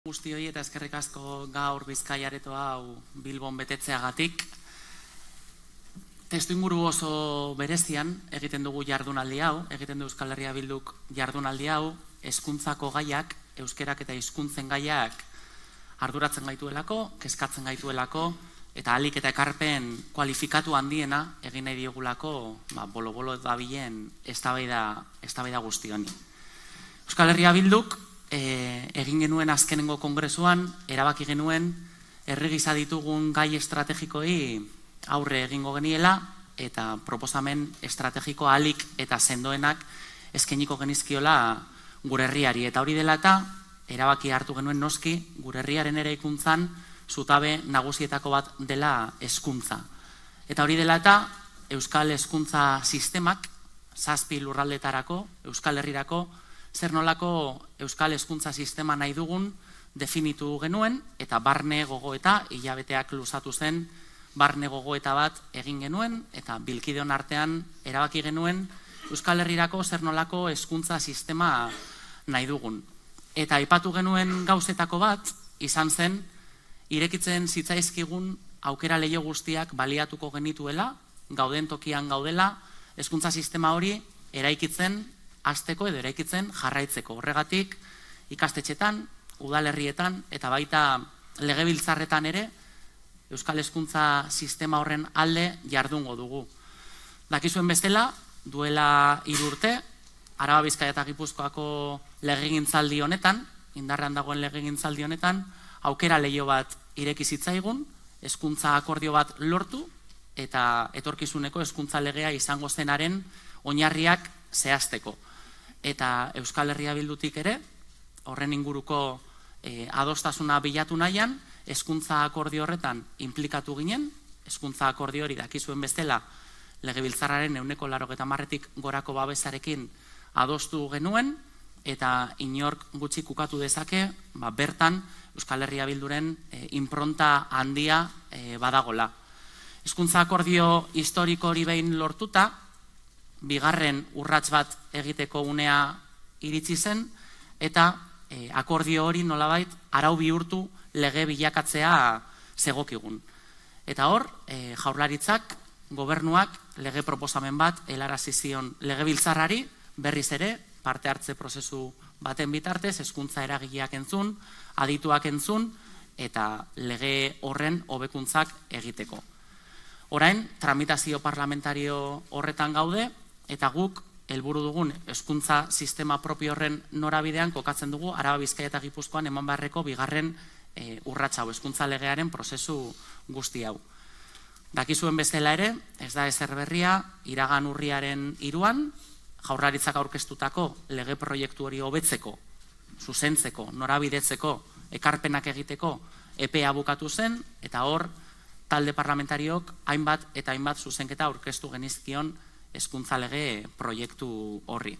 Guztioi eta eskerrik asko gaur Bizkaia aretoa hau Bilbon betetzeagatik. Testuinguru oso berezian egiten dugu jardunaldi hau, egiten du Euskal Herria Bilduk jardunaldi hau, hezkuntzako gaiak, euskerak eta hizkuntzen gaiak arduratzen gaituelako, kezkatzen gaituelako, eta ahalik eta ekarpen kualifikatu handiena egin nahi diogulako bolo-bolo dabilen eztabaida guzti honi. Euskal Herria Bilduk egin genuen azkenengo kongresuan, erabaki genuen herri gisa ditugun gai estrategikoei aurre egingo geniela eta proposamen estrategiko ahalik eta sendoenak eskainiko genizkiola gure herriari. Eta hori dela eta erabaki hartu genuen noski gure herriaren eraikuntzan zutabe nagusietako bat dela hezkuntza. Eta hori dela eta Euskal Hezkuntza Sistemak 7 lurraldetarako, Euskal Herrirako, zer nolako Euskal Hezkuntza Sistema nahi dugun definitu genuen, eta barne gogoeta, hilabeteak luzatu zen, barne gogoeta bat egin genuen, eta bilkideon artean erabaki genuen Euskal Herrirako zer nolako hezkuntza sistema nahi dugun. Eta aipatu genuen gauzetako bat, izan zen, irekitzen zitzaizkigun aukera leiho guztiak baliatuko genituela, gauden tokian gaudela, hezkuntza sistema hori eraikitzen hasteko edo eraikitzen jarraitzeko. Horregatik ikastetxetan, udalerrietan eta baita legebiltzarretan ere Euskal Hezkuntza Sistema horren alde jardungo dugu. Dakizuen bestela, duela 3 urte, Araba, Bizkaia eta Gipuzkoako legegintzaldi honetan, indarrean dagoen legegintzaldi honetan, aukera leiho bat ireki zitzaigun, hezkuntza akordio bat lortu eta etorkizuneko hezkuntza legea izango zenaren oinarriak zehazteko. Eta Euskal Herria Bildutik ere, horren inguruko adostasuna bilatu nahian, hezkuntza akordio horretan inplikatu ginen, hezkuntza akordio hori dakizuen bestela legebiltzarraren 90%tik gorako babesarekin adostu genuen, eta inork gutxi kukatu dezake, bertan Euskal Herria Bilduren inpronta handia badagola. Hezkuntza akordio historiko hori behin lortuta, bigarren urrats bat egiteko unea iritsi zen, eta akordio hori nolabait arau bihurtu lege bilakatzea zegokigun. Eta hor, Jaurlaritzak, gobernuak lege proposamen bat helarazi zion legebiltzarrari, berriz ere parte hartze prozesu baten bitartez, hezkuntza eragileak entzun, adituak entzun, eta lege horren hobekuntzak egiteko. Orain, tramitazio parlamentario horretan gaude, eta guk helburu dugun hezkuntza sistema propio horren norabidean kokatzen dugu Araba, Bizkaia eta Gipuzkoan eman beharreko bigarren urrats hau, hezkuntza legearen prozesu guzti hau. Dakizuen bestela ere, ez da ezer berria, iragan urriaren 3an, Jaurlaritzak aurkeztutako lege proiektu hori hobetzeko, zuzentzeko, norabidetzeko, ekarpenak egiteko epea bukatu zen, eta hor talde parlamentariok hainbat eta hainbat zuzenketa aurkeztu genizkion hezkuntza lege proiektu horri.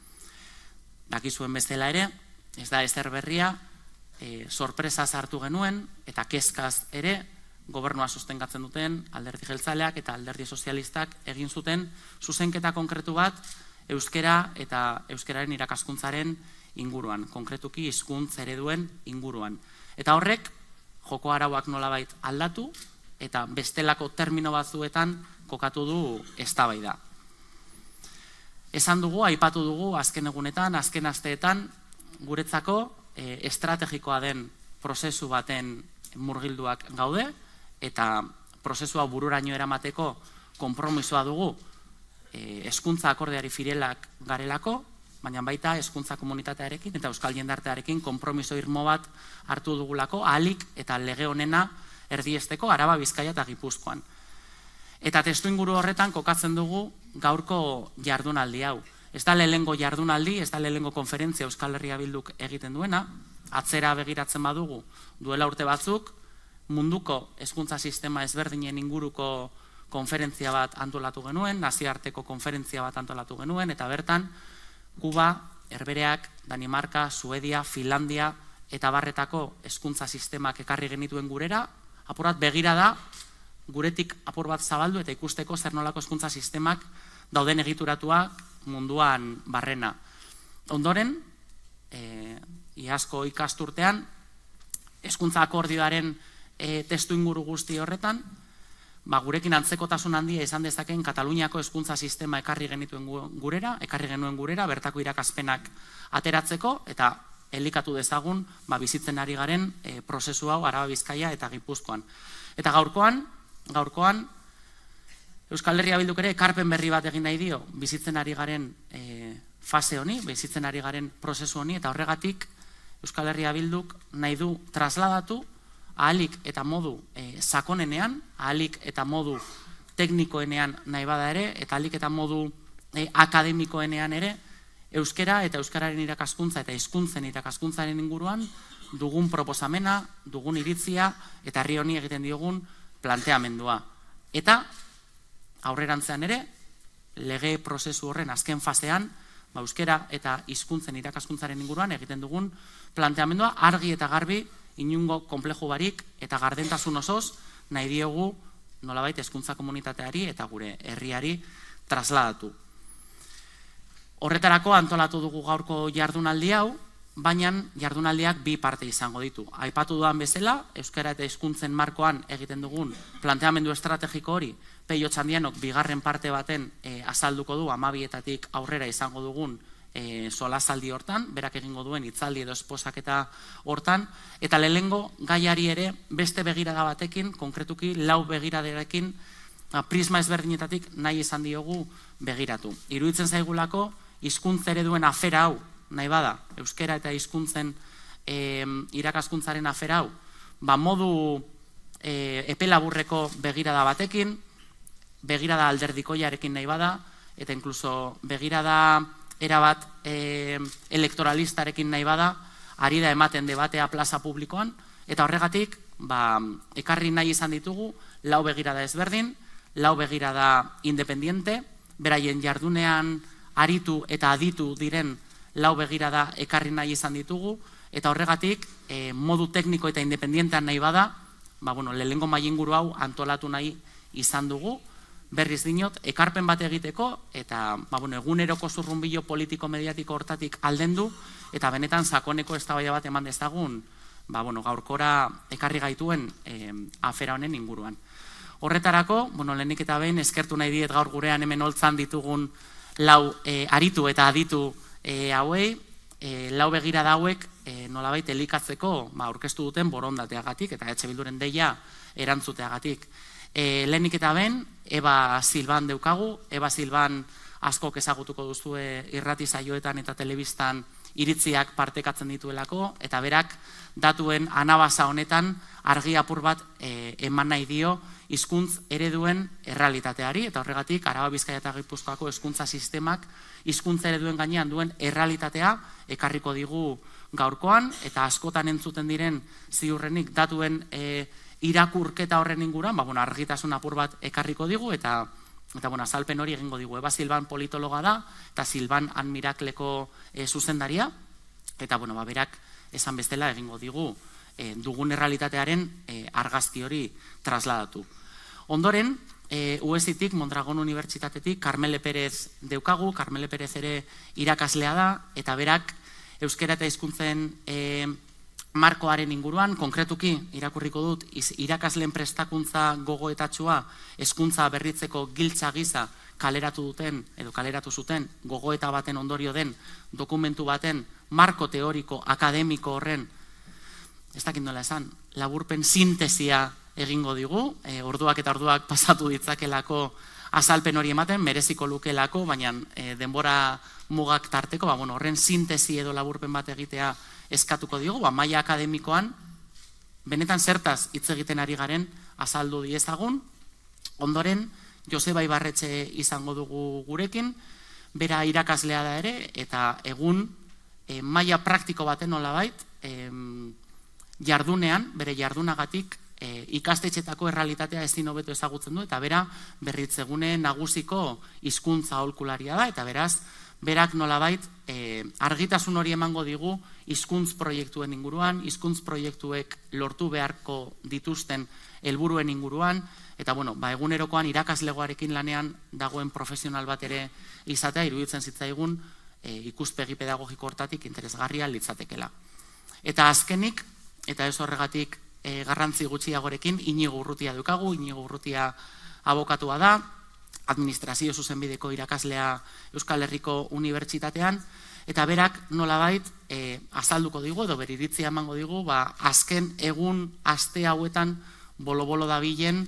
Dakizuen bestela ere, ez da ezer berria, sorpresa sartu genuen eta kezkaz ere gobernua sustengatzen duten Alderdi Jeltzaleak eta Alderdi Sozialistak egin zuten zuzenketa konkretu bat euskera eta euskeraren irakaskuntzaren inguruan, konkretuki hizkuntza ereduen inguruan. Eta horrek joko arauak nolabait aldatu eta bestelako termino batzuetan kokatu du eztabaida. Esan dugu, aipatu dugu azken egunetan, azken asteetan, guretzako estrategikoa den prozesu baten murgilduak gaude, eta prozesua bururaino eramateko konpromisoa dugu hezkuntza akordeari firelak garelako, baina baita hezkuntza komunitatearekin eta euskal jendartearekin konpromiso irmo bat hartu dugulako, ahalik eta lege honena erdiesteko Araba, Bizkaia eta Gipuzkoan. Eta testuinguru horretan kokatzen dugu gaurko jardunaldi hau. Ez da lehengo jardunaldi, ez da lehengo konferentzia Euskal Herria Bilduk egiten duena, atzera begiratzen badugu duela urte batzuk, munduko hezkuntza sistema ezberdinen inguruko konferentzia bat antolatu genuen, nazioarteko konferentzia bat antolatu genuen, eta bertan Kuba, Herbehereak, Danimarka, Suedia, Finlandia eta barretako hezkuntza sistemak ekarri genituen gurera, apurat begira da, guretik apur bat zabaldu eta ikusteko zer nolako hezkuntza sistemak dauden egituratuak munduan barrena. Ondoren, iazko ikasturtean, hezkuntza akordioaren testu inguru guzti horretan, gurekin antzekotasun handia izan dezaken Kataluniako hezkuntza sistema ekarri genuen gurera, bertako irakaspenak ateratzeko, eta elikatu dezagun bizitzen ari garen prozesu hau Araba, Bizkaia eta Gipuzkoan. Eta gaurkoan, Euskal Herria Bilduk ere ekarpen berri bat egin nahi dio bizitzen ari garen fase honi, bizitzen ari garen prozesu honi, eta horregatik Euskal Herria Bilduk nahi du trasladatu ahalik eta modu sakonenean, ahalik eta modu teknikoenean nahi bada ere, eta ahalik eta modu akademikoenean ere, euskera eta euskararen irakaskuntza eta hizkuntzen irakaskuntzaren inguruan dugun proposamena, dugun iritzia eta herri honi egiten diogun planteamendua. Eta aurrerantzean ere, lege prozesu horren azken fasean, euskera eta hizkuntzen irakaskuntzaren inguruan egiten dugun planteamendua argi eta garbi, inungo konpleju barik eta gardentasun osoz nahi diogu nolabait hezkuntza komunitateari eta gure herriari trasladatu. Horretarako antolatu dugu gaurko jardunaldi hau, baina jardunaldiak bi parte izango ditu. Aipatu dudan bezala, euskara eta hizkuntzen markoan egiten dugun planteamendu estrategiko hori, Peio Txandianok bigarren parte baten azalduko du 12etatik aurrera izango dugun solasaldi hortan, berak egingo duen hitzaldi edo esposaketa hortan, eta lehenengo gaiari ere beste begirada batekin, konkretuki 4 begiradarekin, prisma ezberdinetatik nahi izan diogu begiratu. Iruditzen zaigulako hizkuntza ereduen afera hau, nahi bada, euskera eta hizkuntzen irakaskuntzaren afera hau, modu epe laburreko begirada batekin, begirada alderdikoiarekin nahi bada, eta inkluso begirada erabat elektoralistarekin nahi bada, ari da ematen debatea plaza publikoan, eta horregatik, ekarri nahi izan ditugu, 4 begirada ezberdin, 4 begirada independiente, beraien jardunean aritu eta aditu diren 4 begirada ekarri nahi izan ditugu, eta horregatik, modu tekniko eta independientean nahi bada, lehenengo mailinguru hau antolatu nahi izan dugu, berriz dinot, ekarpen bat egiteko, eta eguneroko zurrunbilo politiko-mediatiko hortatik aldendu, eta benetan sakoneko eztabaida bat eman dezagun, gaurkora ekarri gaituen afera honen inguruan. Horretarako, lehenik eta behin eskertu nahi diet gaur gurean hemen holtzan ditugun 4 aritu eta aditu hauei, 4 begirada hauek nolabait elikatzeko aurkeztu duten borondateagatik, eta Bilduren deia erantzuteagatik. Lehenik eta behin, Eba Silban deukagu, Eba Silban askok ezagutuko duzue irrati saioetan eta telebistan iritziak partekatzen dituelako, eta berak datuen anabasa honetan argi apur bat eman nahi dio hizkuntz ereduen errealitateari, eta horregatik Araba, Bizkaia eta Gipuzkoako hezkuntza sistemak hizkuntza ereduen gainean duen errealitatea ekarriko digu gaurkoan, eta askotan entzuten diren ziurrenik datuen irakurketa horren inguruan, argitasun apur bat ekarriko digu, eta azalpen hori egingo digu. Eba Silban politologa da, eta Silban Mirakleko zuzendaria, eta berak esan bestela egingo digu dugun errealitatearen argazki hori trasladatu. Ondoren, UESitik, Mondragon Unibertsitatetik, Karmele Perez deukagu, Karmele Perez ere irakaslea da, eta berak euskera eta hizkuntzen markoaren inguruan, konkretuki irakurriko dut, irakasleen prestakuntza gogoetatsua hezkuntza berritzeko giltza gisa kaleratu duten, edo kaleratu zuten, gogoeta baten ondorio den dokumentu baten marko teoriko akademiko horren, ez dakit nola esan, laburpen sintesia egingo digu, orduak eta orduak pasatu ditzakelako azalpen hori ematen, mereziko lukelako, baina denbora mugak tarteko, horren sintesi edo laburpen bat egitea eskatuko diogu, maila akademikoan, benetan zertaz hitz egiten ari garen azaldu diezagun. Ondoren, Joseba Ibarretxe izango dugu gurekin, bera irakaslea da ere, eta egun maila praktiko baten nolabait, jardunean, bere jardunagatik, ikastetxetako errealitatea ezin hobeto ezagutzen du, eta bera berritzegune nagusiko hizkuntza aholkularia da, eta beraz, berak nolabait argitasun hori emango digu hizkuntz proiektuen inguruan, hizkuntz proiektuek lortu beharko dituzten helburuen inguruan, eta egunerokoan irakaslegoarekin lanean dagoen profesional bat ere izatea iruditzen zitzaigun ikuspegi pedagogiko hortatik interesgarria litzatekela. Eta azkenik, eta ez horregatik garrantzi gutxiagorekin Inigo Urrutia dukagu. Inigo Urrutia abokatua da, administrazio zuzenbideko irakaslea Euskal Herriko Unibertsitatean, eta berak nolabait azalduko digu, edo bere iritzia emango digu, azken egun aste hauetan bolo-bolo dabilen,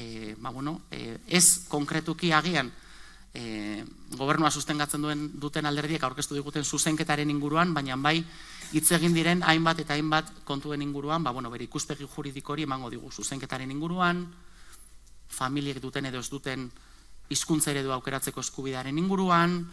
ez konkretuki agian gobernua sustengatzen duten alderdiek aurkeztu diguten zuzenketaren inguruan, baina bai hitz egin diren hainbat eta hainbat kontuen inguruan, bere ikuspegi juridikori emango digu zuzenketaren inguruan, familiek duten edo ez duten hizkuntza eredu aukeratzeko eskubidearen inguruan,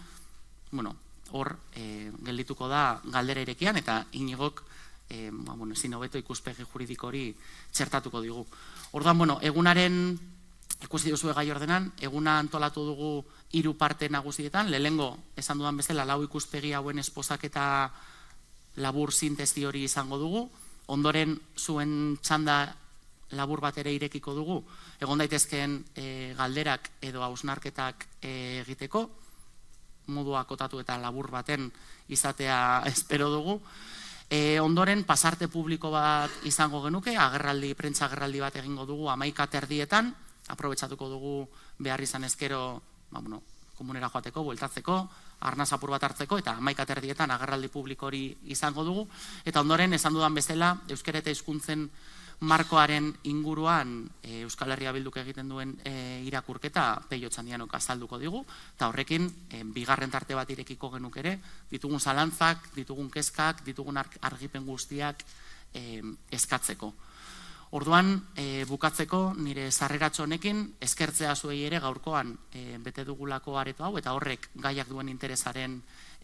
hor geldituko da galdera irekian, eta Inigok ezin hobeto ikuspegi juridikori txertatuko digu. Orduan, egunaren, ikusi duzue gai ordenan, eguna antolatu dugu 3 parte nagusietan, lehengo esan dudan bezala 4 ikuspegi hauen esposaketa labur sintesi hori izango dugu, ondoren zuen txanda labur bat ere irekiko dugu, egon daitezkeen galderak edo hausnarketak egiteko, modu akotatu eta labur baten izatea espero dugu. Ondoren, pasarte publiko bat izango genuke, prentsa agerraldi bat egingo dugu 11:30, aprobetxatuko dugu behar izan ezkero komunera joateko, bueltatzeko, arnaz apur bat hartzeko, eta 11:30 agerraldi publiko hori izango dugu. Eta ondoren, esan dudan bezala, euskara eta hizkuntzen markoaren inguruan Euskal Herria Bilduk egiten duen irakurketa Peio Txandianok azalduko digu, eta horrekin bigarren tarte bat irekiko genuk ere, ditugun zalantzak, ditugun kezkak, ditugun argipen guztiak eskatzeko. Orduan, bukatzeko nire sarreratxo honekin, eskertzea zuei ere gaurkoan bete dugulako areto hau, eta horrek gaiak duen interesaren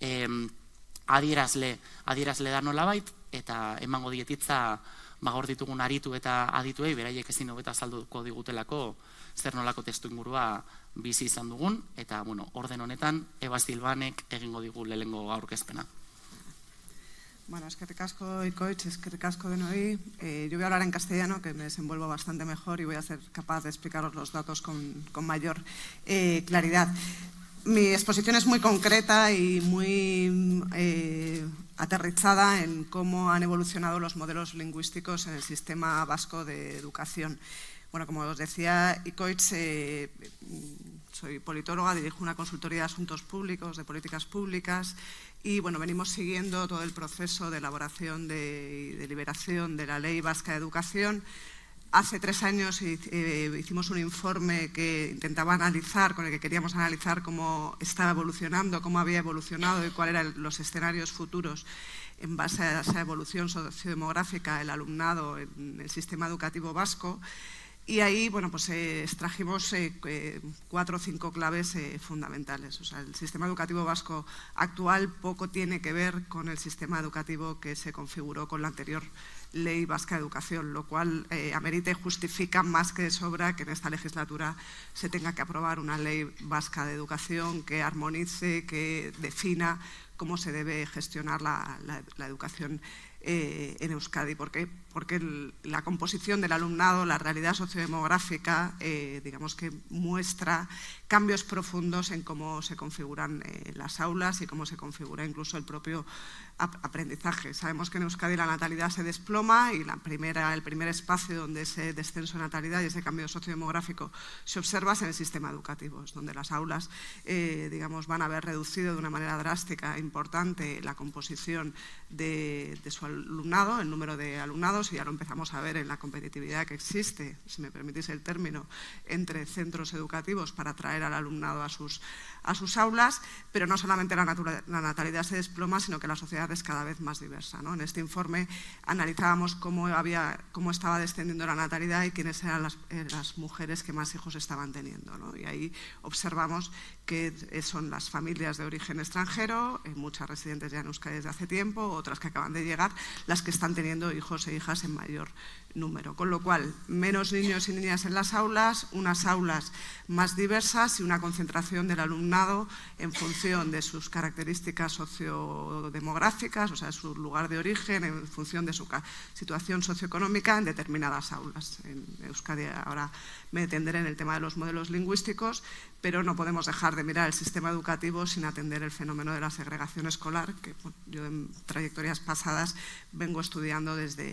adierazle da nolabait, eta emango dietitza hor ditugun aritu eta adituei, beraiek ezin hobeta azalduko digutelako zer nolako testu ingurua bizi izan dugun, eta orden honetan Eba Silvanek egingo digu lehengo aurkezpena. Bueno, eskerrik asko Ikoitz, eskerrik asko denoi. Yo voy a hablar en castellano, que me desenvuelvo bastante mejor y voy a ser capaz de explicaros los datos con mayor claridad. Mi exposición es muy concreta y muy aterrizada en cómo han evolucionado los modelos lingüísticos en el sistema vasco de educación. Bueno, como os decía Ikoitz, soy politóloga, dirijo una consultoría de asuntos públicos, de políticas públicas, y bueno, venimos siguiendo todo el proceso de elaboración y deliberación de la Ley Vasca de Educación. Hace 3 años hicimos un informe que intentaba analizar, con el que queríamos analizar cómo estaba evolucionando, cómo había evolucionado y cuáles eran los escenarios futuros en base a esa evolución sociodemográfica del alumnado en el sistema educativo vasco. Y ahí, bueno, pues extrajimos 4 o 5 claves fundamentales. O sea, el sistema educativo vasco actual poco tiene que ver con el sistema educativo que se configuró con la anterior Ley Vasca de Educación, lo cual amerita y justifica más que de sobra que en esta legislatura se tenga que aprobar una Ley Vasca de Educación que armonice, que defina cómo se debe gestionar la educación en Euskadi. ¿Por qué? Porque la composición del alumnado, la realidad sociodemográfica, digamos que muestra cambios profundos en cómo se configuran las aulas y cómo se configura incluso el propio aprendizaje. Sabemos que en Euskadi la natalidad se desploma y el primer espacio donde ese descenso de natalidad y ese cambio sociodemográfico se observa es en el sistema educativo, es donde las aulas digamos, van a haber reducido de una manera drástica, importante, la composición de su alumnado, el número de alumnados, y ya lo empezamos a ver en la competitividad que existe, si me permitís el término, entre centros educativos para atraer al alumnado a sus aulas, pero no solamente la natalidad se desploma, sino que la sociedad es cada vez más diversa, ¿no? En este informe analizábamos cómo estaba descendiendo la natalidad y quiénes eran las mujeres que más hijos estaban teniendo, ¿no? Y ahí observamos que son las familias de origen extranjero, muchas residentes ya en Euskadi desde hace tiempo, otras que acaban de llegar, las que están teniendo hijos e hijas en mayor número. Con lo cual, menos niños y niñas en las aulas, unas aulas más diversas y una concentración del alumnado en función de sus características sociodemográficas, o sea, su lugar de origen, en función de su situación socioeconómica en determinadas aulas. En Euskadi ahora me detendré en el tema de los modelos lingüísticos, pero no podemos dejar de mirar el sistema educativo sin atender el fenómeno de la segregación escolar, que yo en trayectorias pasadas vengo estudiando desde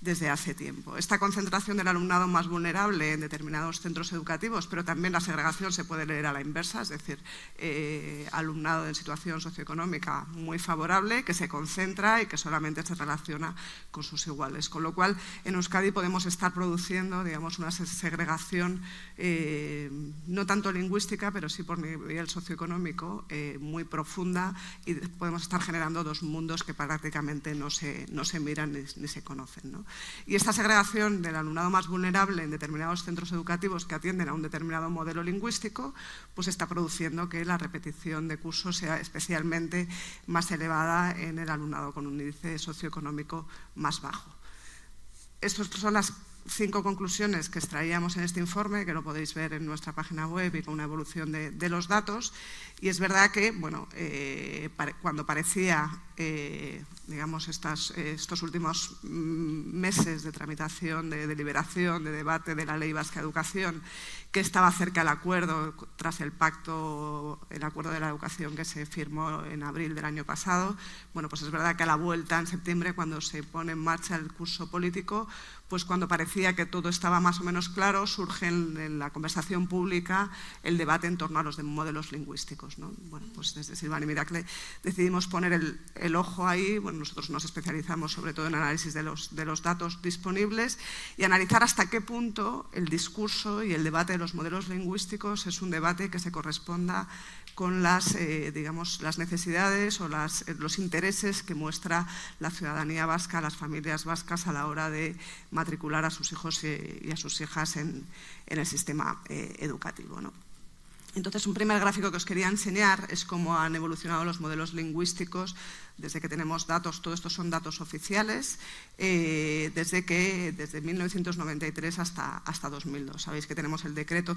desde hace tiempo. Esta concentración del alumnado más vulnerable en determinados centros educativos, pero también la segregación se puede leer a la inversa, es decir, alumnado en situación socioeconómica muy favorable que se concentra y que solamente se relaciona con sus iguales. Con lo cual, en Euskadi podemos estar produciendo, digamos, una segregación no tanto lingüística, pero sí por nivel socioeconómico muy profunda, y podemos estar generando dos mundos que prácticamente no se miran ni se conocen, ¿no? Y esta segregación del alumnado más vulnerable en determinados centros educativos que atienden a un determinado modelo lingüístico, pues está produciendo que la repetición de cursos sea especialmente más elevada en el alumnado con un índice socioeconómico más bajo. Estas son las 5 conclusiones que extraíamos en este informe, que lo podéis ver en nuestra página web y con una evolución de los datos. Y es verdad que, bueno, cuando parecía, digamos, estos últimos meses de tramitación, de deliberación, de debate de la Ley Vasca de Educación, que estaba cerca el acuerdo tras el acuerdo de la educación que se firmó en abril del año pasado, bueno, pues es verdad que a la vuelta en septiembre, cuando se pone en marcha el curso político, pues cuando parecía que todo estaba más o menos claro, surge en la conversación pública el debate en torno a los modelos lingüísticos, ¿no? Bueno, pues desde Silvan y Miracle decidimos poner el ojo ahí. Bueno, nosotros nos especializamos sobre todo en análisis de los datos disponibles y analizar hasta qué punto el discurso y el debate de los modelos lingüísticos es un debate que se corresponda con las necesidades o los intereses que muestra la ciudadanía vasca, las familias vascas a la hora de matricular a sus hijos y a sus hijas en el sistema educativo, ¿no? Entonces, un primer gráfico que os quería enseñar es cómo han evolucionado los modelos lingüísticos desde que tenemos datos. Todo esto son datos oficiales, desde 1993 hasta 2002. Sabéis que tenemos el decreto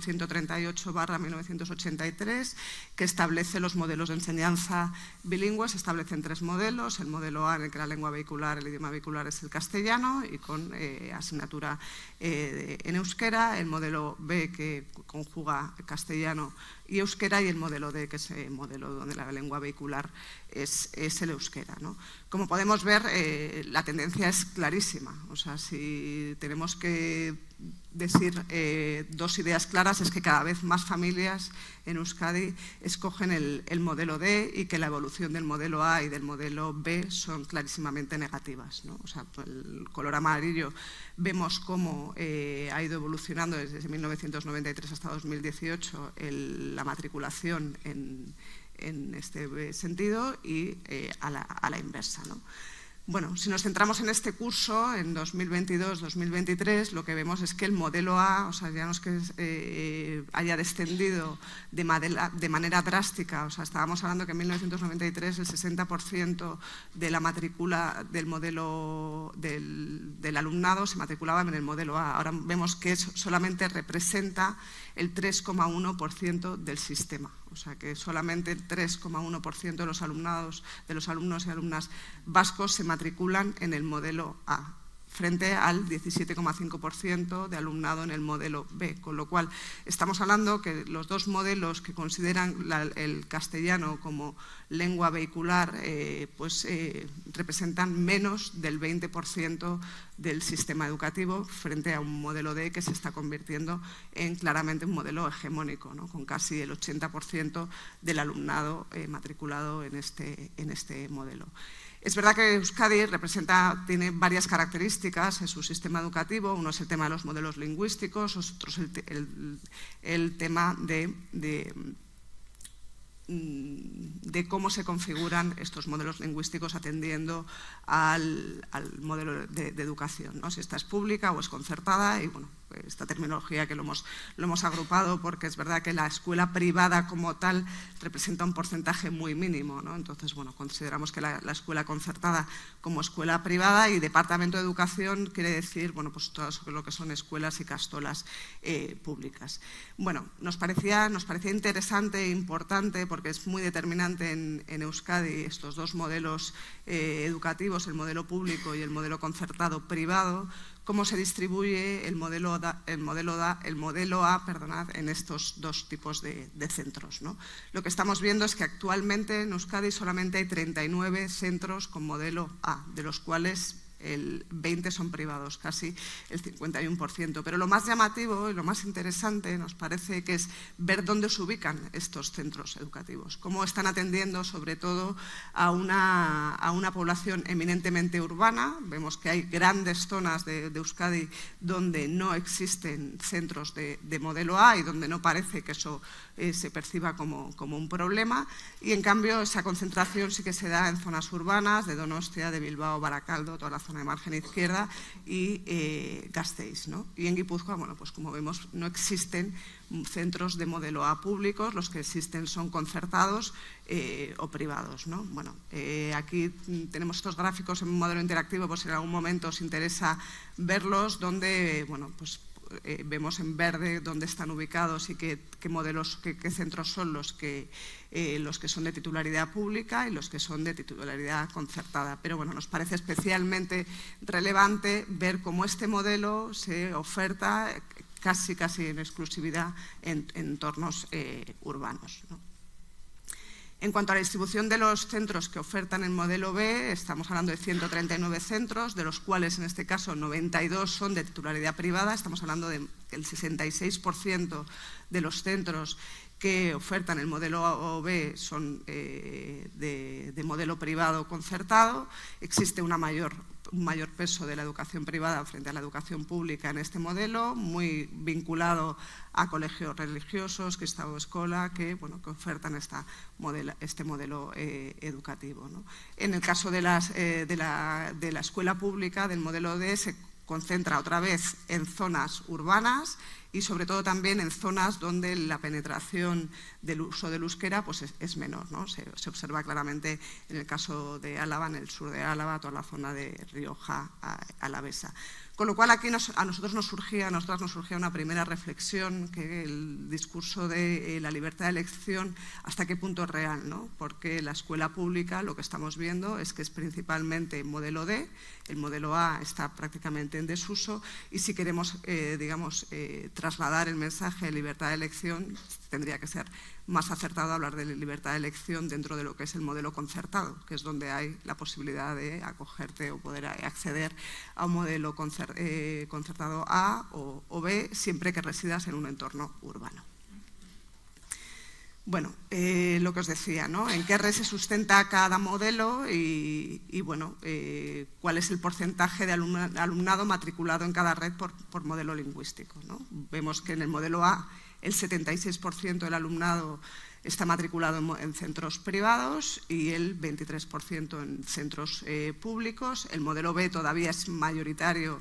138/1983 que establece los modelos de enseñanza bilingües. Se establecen 3 modelos: el modelo A, en el que la lengua vehicular, el idioma vehicular es el castellano y con asignatura en euskera; el modelo B, que conjuga castellano y euskera; y el modelo D, que es el modelo donde la lengua vehicular es el euskera, ¿no? Como podemos ver, la tendencia es clarísima. O sea, si tenemos que decir 2 ideas claras, es que cada vez más familias en Euskadi escogen el modelo D, y que la evolución del modelo A y del modelo B son clarísimamente negativas, ¿no? O sea, el color amarillo vemos cómo ha ido evolucionando desde 1993 hasta 2018 la matriculación en este sentido, y a la inversa, ¿no? Bueno, si nos centramos en este curso, en 2022-2023, lo que vemos es que el modelo A, o sea, ya no es que haya descendido de manera drástica. O sea, estábamos hablando que en 1993 el 60% de la matrícula del modelo del alumnado se matriculaba en el modelo A. Ahora vemos que eso solamente representa el 3,1% del sistema. O sea, que solamente el 3,1% de los alumnos y alumnas vascos se matriculan en el modelo A, frente al 17,5% de alumnado en el modelo B, con lo cual estamos hablando que los 2 modelos que consideran el castellano como lengua vehicular representan menos del 20% del sistema educativo, frente a un modelo D que se está convirtiendo en claramente un modelo hegemónico, ¿no? Con casi el 80% del alumnado matriculado en este modelo. Es verdad que Euskadi tiene varias características en su sistema educativo. Uno es el tema de los modelos lingüísticos, otro es el tema de cómo se configuran estos modelos lingüísticos atendiendo al modelo de educación, ¿no? Si esta es pública o es concertada. Y bueno, esta terminología que lo hemos agrupado porque es verdad que la escuela privada como tal representa un porcentaje muy mínimo, ¿no? Entonces, bueno, consideramos que la escuela concertada como escuela privada, y departamento de educación quiere decir, bueno, pues todo lo que son escuelas y castolas públicas. Bueno, nos parecía interesante e importante, porque es muy determinante en Euskadi estos 2 modelos educativos, el modelo público y el modelo concertado privado, cómo se distribuye el modelo A, en estos 2 tipos de centros, ¿no? Lo que estamos viendo es que actualmente en Euskadi solamente hay 39 centros con modelo A, de los cuales el 20% son privados, casi el 51%. Pero lo más llamativo y lo más interesante nos parece que es ver dónde se ubican estos centros educativos, cómo están atendiendo sobre todo a una población eminentemente urbana. Vemos que hay grandes zonas de Euskadi donde no existen centros de modelo A y donde no parece que eso se perciba como un problema, y en cambio esa concentración sí que se da en zonas urbanas de Donostia, de Bilbao, Barakaldo, toda la zona de margen izquierda y Gasteiz, ¿no? Y en Guipúzcoa, bueno, pues como vemos, no existen centros de modelo A públicos, los que existen son concertados o privados, ¿no? Bueno, aquí tenemos estos gráficos en un modelo interactivo, pues si en algún momento os interesa verlos, donde, bueno, pues vemos en verde dónde están ubicados y qué modelos, qué centros son los que son de titularidad pública y los que son de titularidad concertada. Pero bueno, nos parece especialmente relevante ver cómo este modelo se oferta casi en exclusividad en entornos urbanos, ¿no? En cuanto a la distribución de los centros que ofertan el modelo B, estamos hablando de 139 centros, de los cuales en este caso 92 son de titularidad privada. Estamos hablando de que el 66% de los centros que ofertan el modelo B son de modelo privado concertado. Existe un mayor peso de la educación privada frente a la educación pública en este modelo, muy vinculado a colegios religiosos, Kristau Eskola, que ofertan este modelo educativo, ¿no? En el caso de la escuela pública, del modelo D, se concentra otra vez en zonas urbanas y sobre todo también en zonas donde la penetración del uso del euskera pues es menor, ¿no? Se observa claramente en el caso de Álava, en el sur de Álava, toda la zona de Rioja alavesa. Con lo cual aquí a nosotras nos surgía una primera reflexión, que el discurso de la libertad de elección, hasta qué punto es real, ¿no? Porque la escuela pública, lo que estamos viendo es que es principalmente modelo D, el modelo A está prácticamente en desuso, y si queremos, trasladar el mensaje de libertad de elección, tendría que ser más acertado hablar de libertad de elección dentro de lo que es el modelo concertado, que es donde hay la posibilidad de acogerte o poder acceder a un modelo concertado A o B, siempre que residas en un entorno urbano. Bueno, lo que os decía, ¿no? En qué red se sustenta cada modelo y cuál es el porcentaje de alumnado matriculado en cada red por modelo lingüístico, ¿no? Vemos que en el modelo A el 76% del alumnado está matriculado en centros privados y el 23% en centros públicos. El modelo B todavía es mayoritario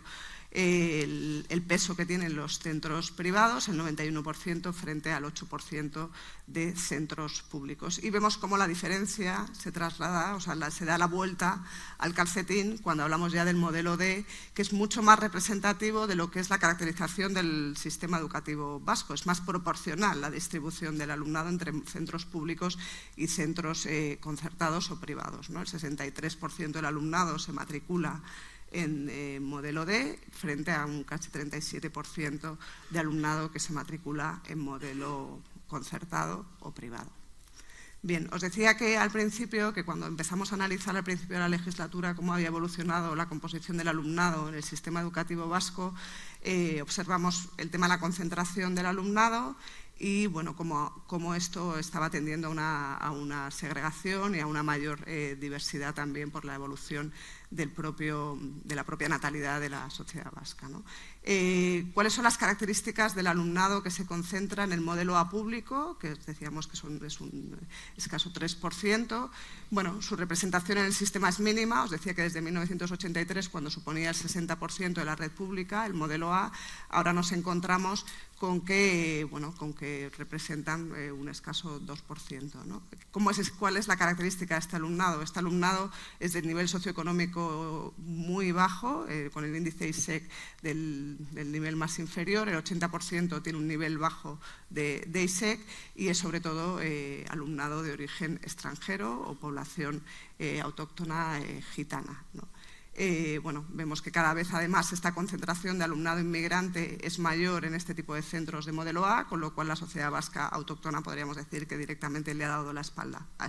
el peso que tienen los centros privados, el 91% frente al 8% de centros públicos. Y vemos cómo la diferencia se traslada, o sea, se da la vuelta al calcetín cuando hablamos ya del modelo D, que es mucho más representativo de lo que es la caracterización del sistema educativo vasco. Es más proporcional la distribución del alumnado entre centros públicos y centros concertados o privados, ¿no? El 63% del alumnado se matricula en modelo D, frente a un casi 37% de alumnado que se matricula en modelo concertado o privado. Bien, os decía que al principio, que cuando empezamos a analizar al principio de la legislatura cómo había evolucionado la composición del alumnado en el sistema educativo vasco, observamos el tema de la concentración del alumnado y cómo esto estaba tendiendo a una segregación y a una mayor diversidad también por la evolución de la propia natalidad de la sociedad vasca, ¿no? ¿Cuáles son las características del alumnado que se concentra en el modelo A público? Que decíamos que es un escaso 3%. Bueno, su representación en el sistema es mínima. Os decía que desde 1983, cuando suponía el 60% de la red pública, el modelo A, ahora nos encontramos con que representan un escaso 2%, ¿no? ¿Cuál es la característica de este alumnado? Este alumnado es de nivel socioeconómico muy bajo, con el índice ISEC del nivel más inferior. El 80% tiene un nivel bajo de ISEC y es sobre todo alumnado de origen extranjero o población autóctona gitana, ¿no? bueno, vemos que cada vez además esta concentración de alumnado inmigrante es mayor en este tipo de centros de modelo A, con lo cual la sociedad vasca autóctona podríamos decir que directamente le ha dado la espalda a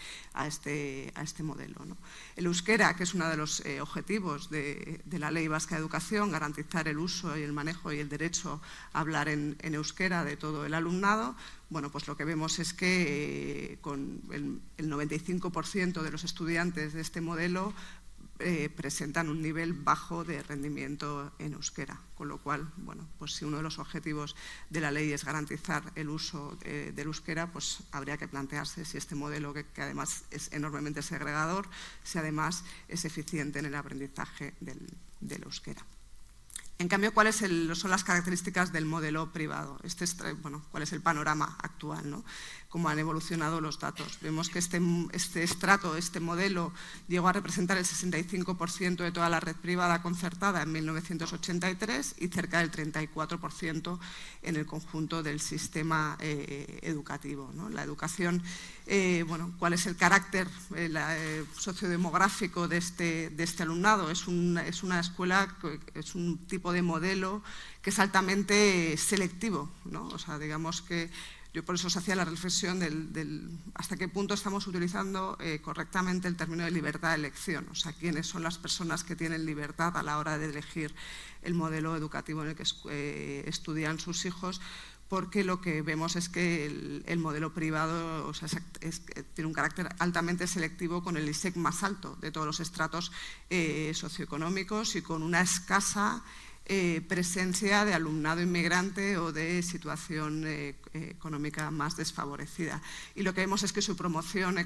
este modelo, ¿no? El euskera, que es uno de los objetivos de la Ley Vasca de Educación, garantizar el uso y el manejo y el derecho a hablar en euskera de todo el alumnado. Bueno, pues lo que vemos es que con el 95% de los estudiantes de este modelo presentan un nivel bajo de rendimiento en euskera, con lo cual, bueno, pues si uno de los objetivos de la ley es garantizar el uso del euskera, pues habría que plantearse si este modelo, que además es enormemente segregador, si además es eficiente en el aprendizaje del euskera. En cambio, ¿cuáles son las características del modelo privado? Bueno, ¿cuál es el panorama actual, ¿no? Cómo han evolucionado los datos. Vemos que este modelo llegó a representar el 65% de toda la red privada concertada en 1983 y cerca del 34% en el conjunto del sistema educativo, ¿no? La educación, bueno, ¿cuál es el carácter sociodemográfico de este alumnado? Es una escuela, es un tipo de modelo que es altamente selectivo, ¿no? O sea, digamos que yo por eso os hacía la reflexión del hasta qué punto estamos utilizando correctamente el término de libertad de elección, o sea, quiénes son las personas que tienen libertad a la hora de elegir el modelo educativo en el que estudian sus hijos, porque lo que vemos es que el modelo privado, o sea, tiene un carácter altamente selectivo, con el ISEC más alto de todos los estratos socioeconómicos y con una escasa presencia de alumnado inmigrante o de situación económica más desfavorecida. Y lo que vemos es que su promoción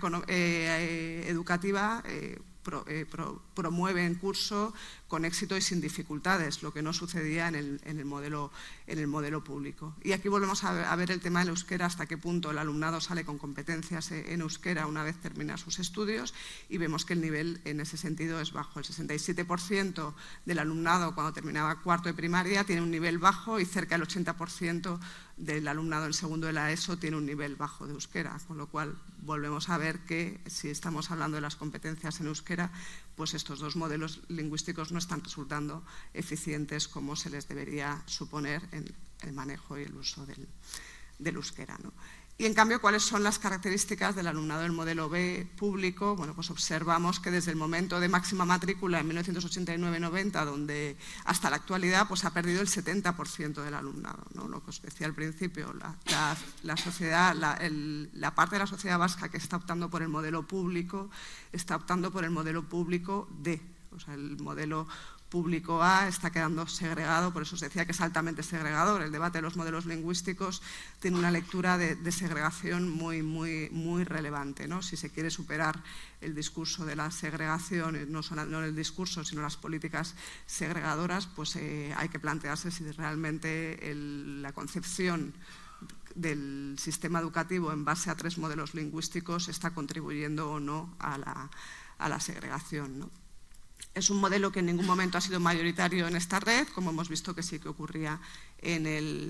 educativa promueve en curso con éxito y sin dificultades, lo que no sucedía en el modelo público. Y aquí volvemos a ver el tema del euskera, hasta qué punto el alumnado sale con competencias en euskera una vez termina sus estudios, y vemos que el nivel en ese sentido es bajo. El 67% del alumnado cuando terminaba cuarto de primaria tiene un nivel bajo y cerca del 80% del alumnado en segundo de la ESO tiene un nivel bajo de euskera, con lo cual volvemos a ver que si estamos hablando de las competencias en euskera, pues estos dos modelos lingüísticos no están resultando eficientes como se les debería suponer en el manejo y el uso del euskera, ¿no? Y en cambio, ¿cuáles son las características del alumnado del modelo B público? Bueno, pues observamos que desde el momento de máxima matrícula en 1989-90, donde hasta la actualidad pues ha perdido el 70% del alumnado, ¿no? Lo que os decía al principio, la sociedad, la parte de la sociedad vasca que está optando por el modelo público, está optando por el modelo público D, o sea, el modelo público A está quedando segregado, por eso os decía que es altamente segregador. El debate de los modelos lingüísticos tiene una lectura de segregación muy relevante, ¿no? Si se quiere superar el discurso de la segregación, no el discurso, sino las políticas segregadoras, pues hay que plantearse si realmente la concepción del sistema educativo en base a 3 modelos lingüísticos está contribuyendo o no a la segregación, ¿no? Es un modelo que en ningún momento ha sido mayoritario en esta red, como hemos visto que sí que ocurría en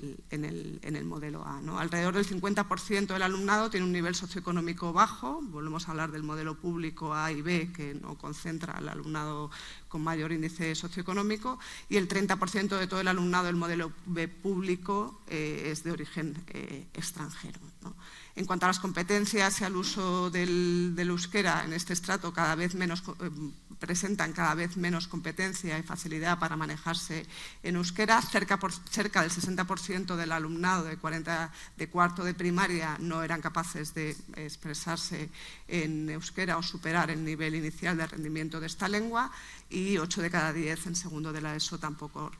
el modelo A, ¿no? Alrededor del 50% del alumnado tiene un nivel socioeconómico bajo. Volvemos a hablar del modelo público A y B, que no concentra al alumnado con mayor índice socioeconómico, y el 30% de todo el alumnado del modelo B público es de origen extranjero, ¿no? En cuanto a las competencias y al uso del euskera en este estrato, presentan cada vez menos competencia y facilidad para manejarse en euskera. Cerca del 60% del alumnado de cuarto de primaria no eran capaces de expresarse en euskera o superar el nivel inicial de rendimiento de esta lengua, y 8 de cada 10 en segundo de la ESO tampoco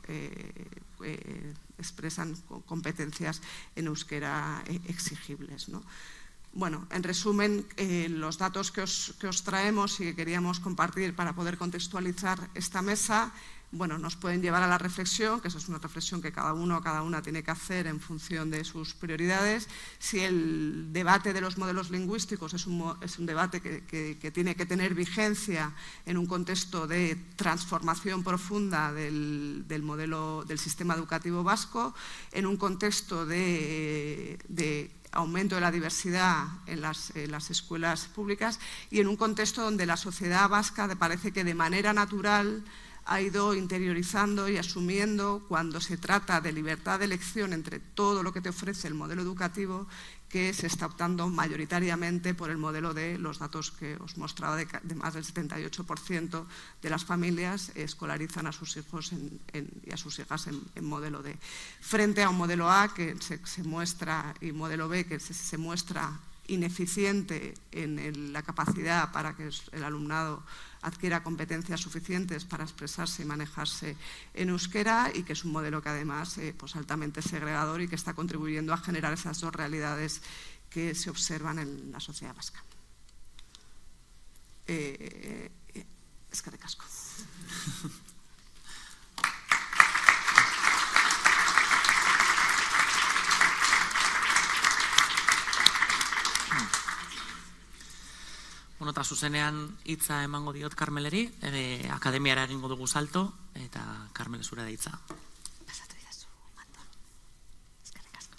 expresan competencias en euskera exigibles, ¿no? Bueno, en resumen, los datos que os traemos y que queríamos compartir para poder contextualizar esta mesa, bueno, nos pueden llevar a la reflexión, que eso es una reflexión que cada uno o cada una tiene que hacer en función de sus prioridades. Si el debate de los modelos lingüísticos es un debate que tiene que tener vigencia en un contexto de transformación profunda del modelo del sistema educativo vasco, en un contexto de aumento de la diversidad en las escuelas públicas y en un contexto donde la sociedad vasca parece que de manera natural ha ido interiorizando y asumiendo, cuando se trata de libertad de elección entre todo lo que te ofrece el modelo educativo, que se está optando mayoritariamente por el modelo de los datos que os mostraba, de más del 78% de las familias escolarizan a sus hijos y a sus hijas en modelo D. Frente a un modelo A que se muestra, y modelo B que se muestra ineficiente en la capacidad para que el alumnado adquiera competencias suficientes para expresarse y manejarse en euskera, y que es un modelo que además pues altamente segregador y que está contribuyendo a generar esas dos realidades que se observan en la sociedad vasca. Eskerrik asko. Bueno, eta zuzenean hitza emango diot Karmeleri, akademiara egingo dugu salto, eta Karmele zure da hitza. Pasatu idazu, Anton. Eskerrik asko.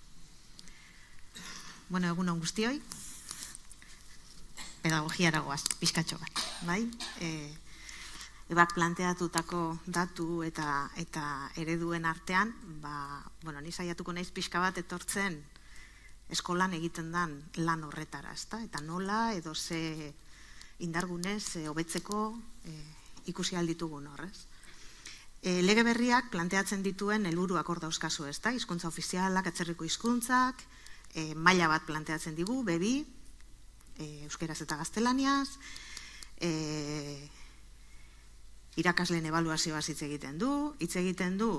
Bueno, egun on guztioi. Pedagogiara goaz, pizkatxo bat, bai? Ebak planteatutako datu eta ereduen artean, bueno, ni saiatuko naiz pixka bat etortzen eskolan egiten dan lan horretara, ezta? Eta nola edo ze indargunez hobetzeko ikusi alditugun horrez. Lege berriak planteatzen dituen helburuak hor dauzkazu, ezta? Hizkuntza ofizialak, atzerriko hizkuntzak, maila bat planteatzen digu, B2, euskeraz eta gaztelaniaz, irakasleen ebaluazioaz hitz egiten du,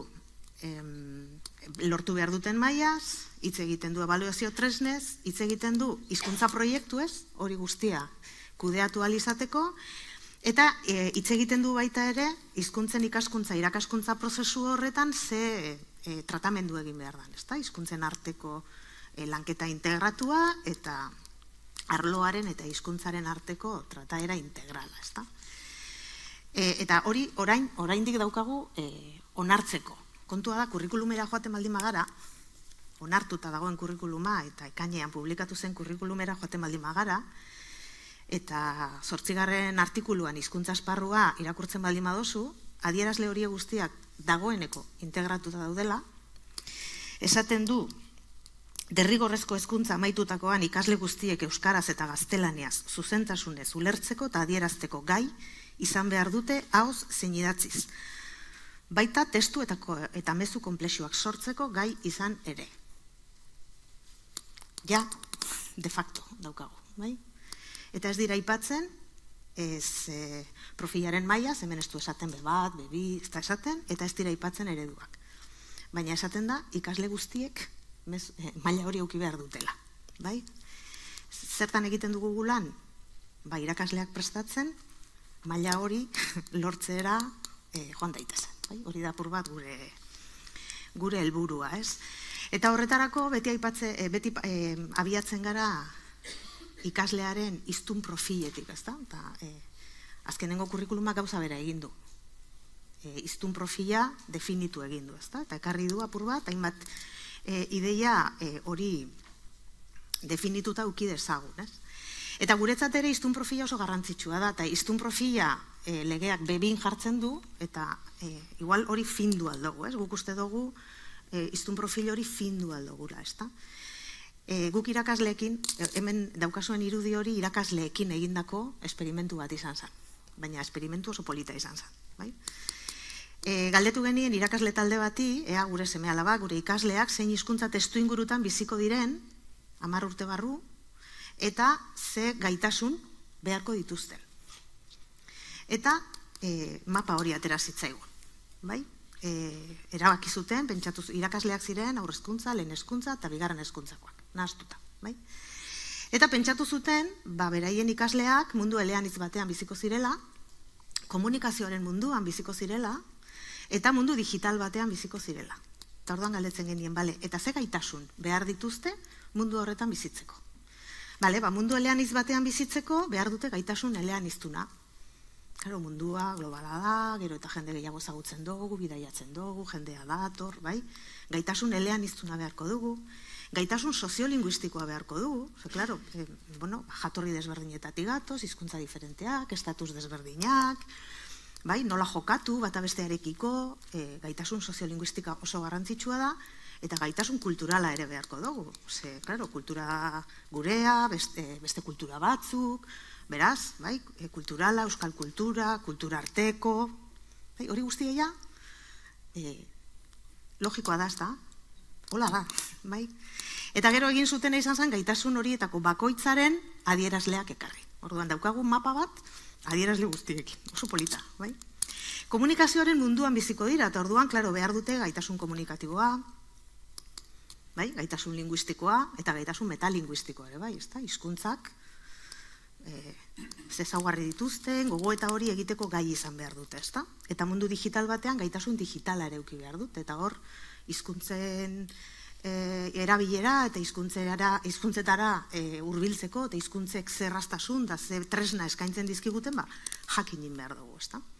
lortu behar duten mailaz, hitz egiten du ebaluazio tresnez, hitz egiten du hizkuntza proiektuez, hori guztia kudeatu ahal izateko, eta hitz egiten du baita ere hizkuntzen ikaskuntza, irakaskuntza prozesu horretan ze tratamendu egin behar dan, ezta? Hizkuntzen arteko lanketa integratua eta arloaren eta hizkuntzaren arteko trataera integrala, ezta? Eta hori oraindik daukagu onartzeko. Kontua da, kurrikulumera joaten baldin bagara, onartuta dagoen kurrikuluma eta ekainean publikatu zen kurrikulumera joaten baldin bagara, eta 8. artikuluan hizkuntza esparrua irakurtzen baldin badozu, adierazle hori guztiak dagoeneko integratuta daudela, esaten du, derrigorrezko hezkuntza amaitutakoan ikasle guztiek euskaraz eta gaztelaniaz zuzentasunez ulertzeko eta adierazteko gai izan behar dute ahoz zein idatziz. Baita testu eta mezu konplexuak sortzeko gai izan ere. Ja, de facto daukagu, bai? Eta ez dira aipatzen, ez profilaren maila, hemen ez du esaten B1, B2, ez da esaten, eta ez dira aipatzen ereduak. Baina esaten da, ikasle guztiek maila hori eduki behar dutela, bai? Zertan egiten dugu gulan? Irakasleak prestatzen, maila hori lortzera joan daitezen. Hori da apur bat gure helburua, ez? Eta horretarako beti abiatzen gara ikaslearen hiztun profiletik, ezta? Azkenengo kurrikulumak gauza bera egin du. Hiztun profila definitu egin du, ezta? Eta ekarri du apur bat, hainbat ideia hori definituta eduki dezagun, ez? Eta guretzat ere hiztun profila oso garrantzitsua da, eta hiztun profila legeak B2 jartzen du, eta igual hori findu aldugu, ez? Guk uste dugu hiztun profil hori findu aldugura, ez da? Guk irakasleekin, hemen daukazuen irudi hori irakasleekin egindako esperimentu bat izan zen, baina esperimentu oso polita izan zen, bai? Galdetu genien irakasle talde bati, ea gure seme-alaba, gure ikasleak, zein hizkuntza testu ingurutan biziko diren, 10 urte barru, eta ze gaitasun beharko dituzten. Eta mapa hori atera zitzaigun, bai? Erabaki zuten, pentsatu irakasleak ziren, aurrezkuntza, lehen hezkuntza eta bigarren hezkuntzakoak, nahastuta, bai? Eta pentsatu zuten, beraien ikasleak mundu eleanitz batean biziko zirela, komunikazioaren munduan biziko zirela, eta mundu digital batean biziko zirela. Eta orduan galdetzen genien, bale, eta ze gaitasun behar dituzte mundu horretan bizitzeko. Bale, mundu eleaniz batean bizitzeko behar dute gaitasun eleaniztuna. Claro, mundua globala da, gero eta jende gehiago ezagutzen dugu, bidaiatzen dugu, jendea dator, bai? Gaitasun eleaniztuna beharko dugu, gaitasun soziolinguistikoa beharko dugu, claro, jatorri desberdinetatik gatoz, hizkuntza diferenteak, estatus desberdinak, bai, nola jokatu, bata bestearekiko, gaitasun soziolinguistika oso garrantzitsua da, eta gaitasun kulturala ere beharko dugu. Claro, kultura gurea, beste kultura batzuk, beraz, bai, kulturala, euskal kultura, kultura arteko, hori guztia logikoa da, ez da? Hola da, bai? Eta gero egin zuten izan zen gaitasun horietako bakoitzaren adierazleak ekarri. Orduan daukagun mapa bat, adierazle guztiekin, oso polita, bai? Komunikazioaren munduan biziko dira, eta orduan, klaro, behar dute gaitasun komunikatiboa, bai? Gaitasun linguistikoa, eta gaitasun metalinguistikoa ere, bai, ez da? Hizkuntzak, zezaugarri dituzten, gogoeta hori egiteko gai izan behar dute, ez da? Eta mundu digital batean gaitasun digitala ere eduki behar dute, eta hor, hizkuntzen erabilera eta hizkuntzetara hurbiltzeko eta hizkuntzek zer erraztasun da ze tresna eskaintzen dizkiguten, jakinin behar dugu, ez da?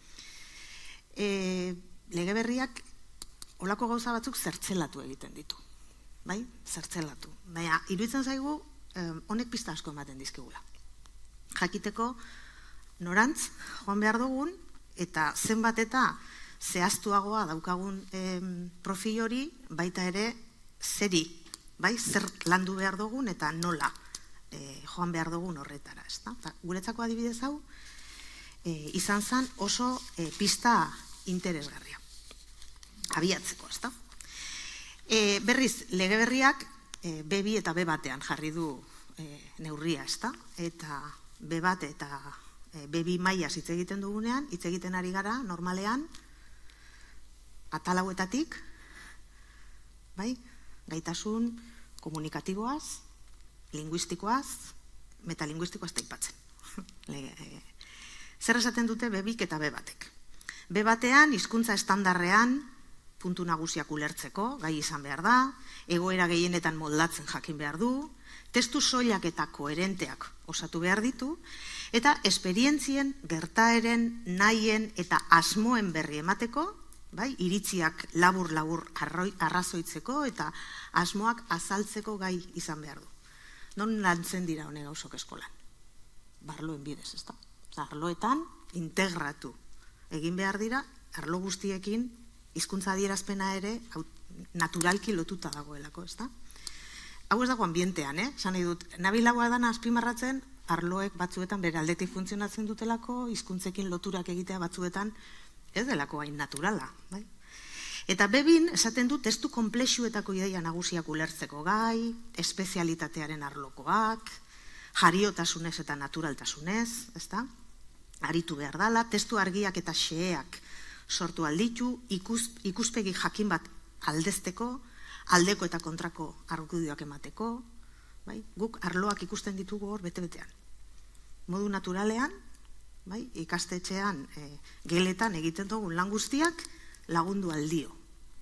Lege berriak olako gauza batzuk zertzelatu egiten ditu, bai? Zertzelatu. Baina, iruditzen zaigu, honek pista asko ematen dizkigula. Jakiteko norantz joan behar dugun eta zenbat eta zehaztuagoa daukagun profil hori baita ere zeri, bai, zer landu behar dugun eta nola joan behar dugun horretara, ez da? Guretzako adibidez hau, izan zen oso pista interesgarria, abiatzeko, ez da? Berriz, lege berriak B2 eta B1 jarri du neurria, ez da? Eta B1 eta B2 maila hitz egiten dugunean, hitz egiten ari gara, normalean, atalauetatik, bai, gaitasun komunikatiboaz, linguistikoaz, metalinguistikoaz taipatzen. Zer esaten dute B2 eta B1ek? B1ean, hizkuntza estandarrean, puntu nagusiak ulertzeko, gai izan behar da, egoera gehienetan moldatzen jakin behar du, testu soilak eta koherenteak osatu behar ditu, eta esperientzien, gertaeren, nahien eta asmoen berri emateko, bai, iritziak labur-labur arrazoitzeko eta asmoak azaltzeko gai izan behar du. Non lantzen dira hone gauzok eskolan? Arloen bidez, ez da? Arloetan integratu egin behar dira, arlo guztiekin hizkuntza adierazpena ere naturalki lotuta dagoelako, ez da? Hau ez dago ambientean, esan nahi dut, nabilagoa dana azpimarratzen, arloek batzuetan bere aldetik funtzionatzen dutelako, hizkuntzekin loturak egitea batzuetan ez delako hain naturala, bai? Eta B2 esaten du testu konplexuetako ideia nagusiak ulertzeko gai, espezialitatearen arlokoak, jariotasunez eta naturaltasunez, ez da? Aritu behar dala, testu argiak eta xeheak sortu alditu, ikuspegi jakin bat aldezteko, aldeko eta kontrako argudioak emateko, bai? Guk arloak ikusten ditugu hor bete-betean. Modu naturalean, bai? Ikastetxean, geletan egiten dugun lan guztiak lagundu aldio.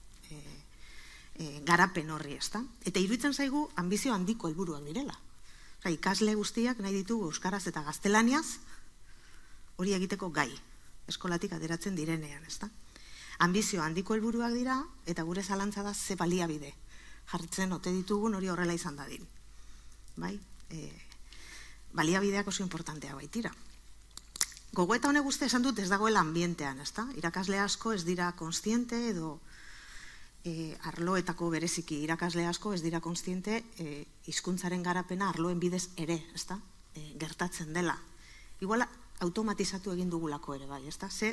Garapen horri, ez da? Eta iruditzen zaigu ambizio handiko helburuak direla. Ikasle guztiak nahi ditugu euskaraz eta gaztelaniaz hori egiteko gai, eskolatik ateratzen direnean, ez da? Ambizio handiko helburuak dira, eta gure zalantza da ze baliabide jartzen ote ditugun hori horrela izan dadin. Bai? Baliabideak oso importantea baitira. Gogoeta honek guzti esan dut ez dagoela ambientean, ez da? Irakasle asko ez dira konstiente edo arloetako bereziki irakasle asko ez dira konstiente hizkuntzaren garapena arloen bidez ere, ez da? Gertatzen dela. Igual automatizatu egin dugulako ere bai, ez da? Ze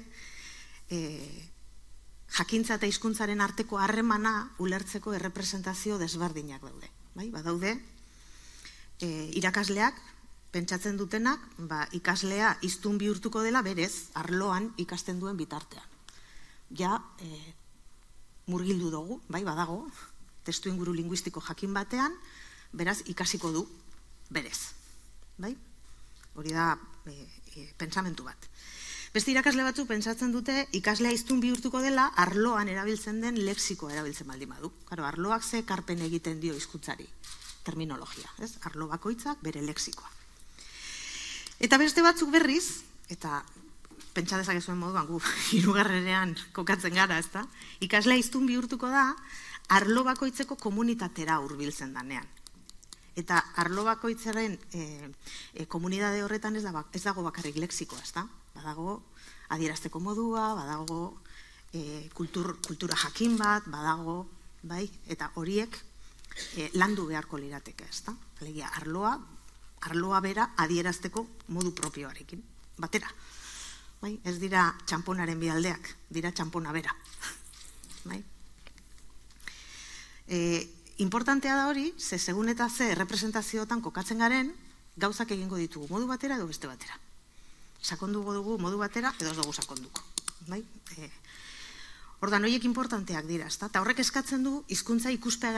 jakintza eta hizkuntzaren arteko harremana ulertzeko errepresentazio desberdinak daude. Badaude, irakasleak pentsatzen dutenak, ikaslea hiztun bihurtuko dela berez, arloan ikasten duen bitartean. Ja, murgildu dugu, badago, testu inguru linguistiko jakin batean, beraz ikasiko du berez. Hori da pentsamentu bat. Beste irakasle batzuk pentsatzen dute ikaslea hiztun bihurtuko dela arloan erabiltzen den lexikoa erabiltzen baldin badu. Claro, arloak ze ekarpen egiten dio hizkuntzari, terminologia, ez? Arlo bakoitzak bere lexikoa. Eta beste batzuk berriz, eta pentsa dezakezuen moduan gu hirugarrenean kokatzen gara, ezta? Ikaslea hiztun bihurtuko da arlo bakoitzeko komunitatera hurbiltzen danean. Eta arlo bakoitzaren komunitate horretan ez dago bakarrik lexikoa, ezta? Badago adierazteko modua, badago kultura jakin bat, badago, bai? Eta horiek landu beharko lirateke, ezta? Alegia, arloa bera adierazteko modu propioarekin, batera. Bai? Ez dira txamponaren bi aldeak, dira txampona bera. Bai? Importantea da hori, segun eta ze representazioetan kokatzen garen, gauzak egingo ditugu modu batera edo beste batera. Sakonduko dugu modu batera edo ez dugu sakonduko. Bai? Ordan horiek importanteak dira, ezta? Ta horrek eskatzen du hizkuntza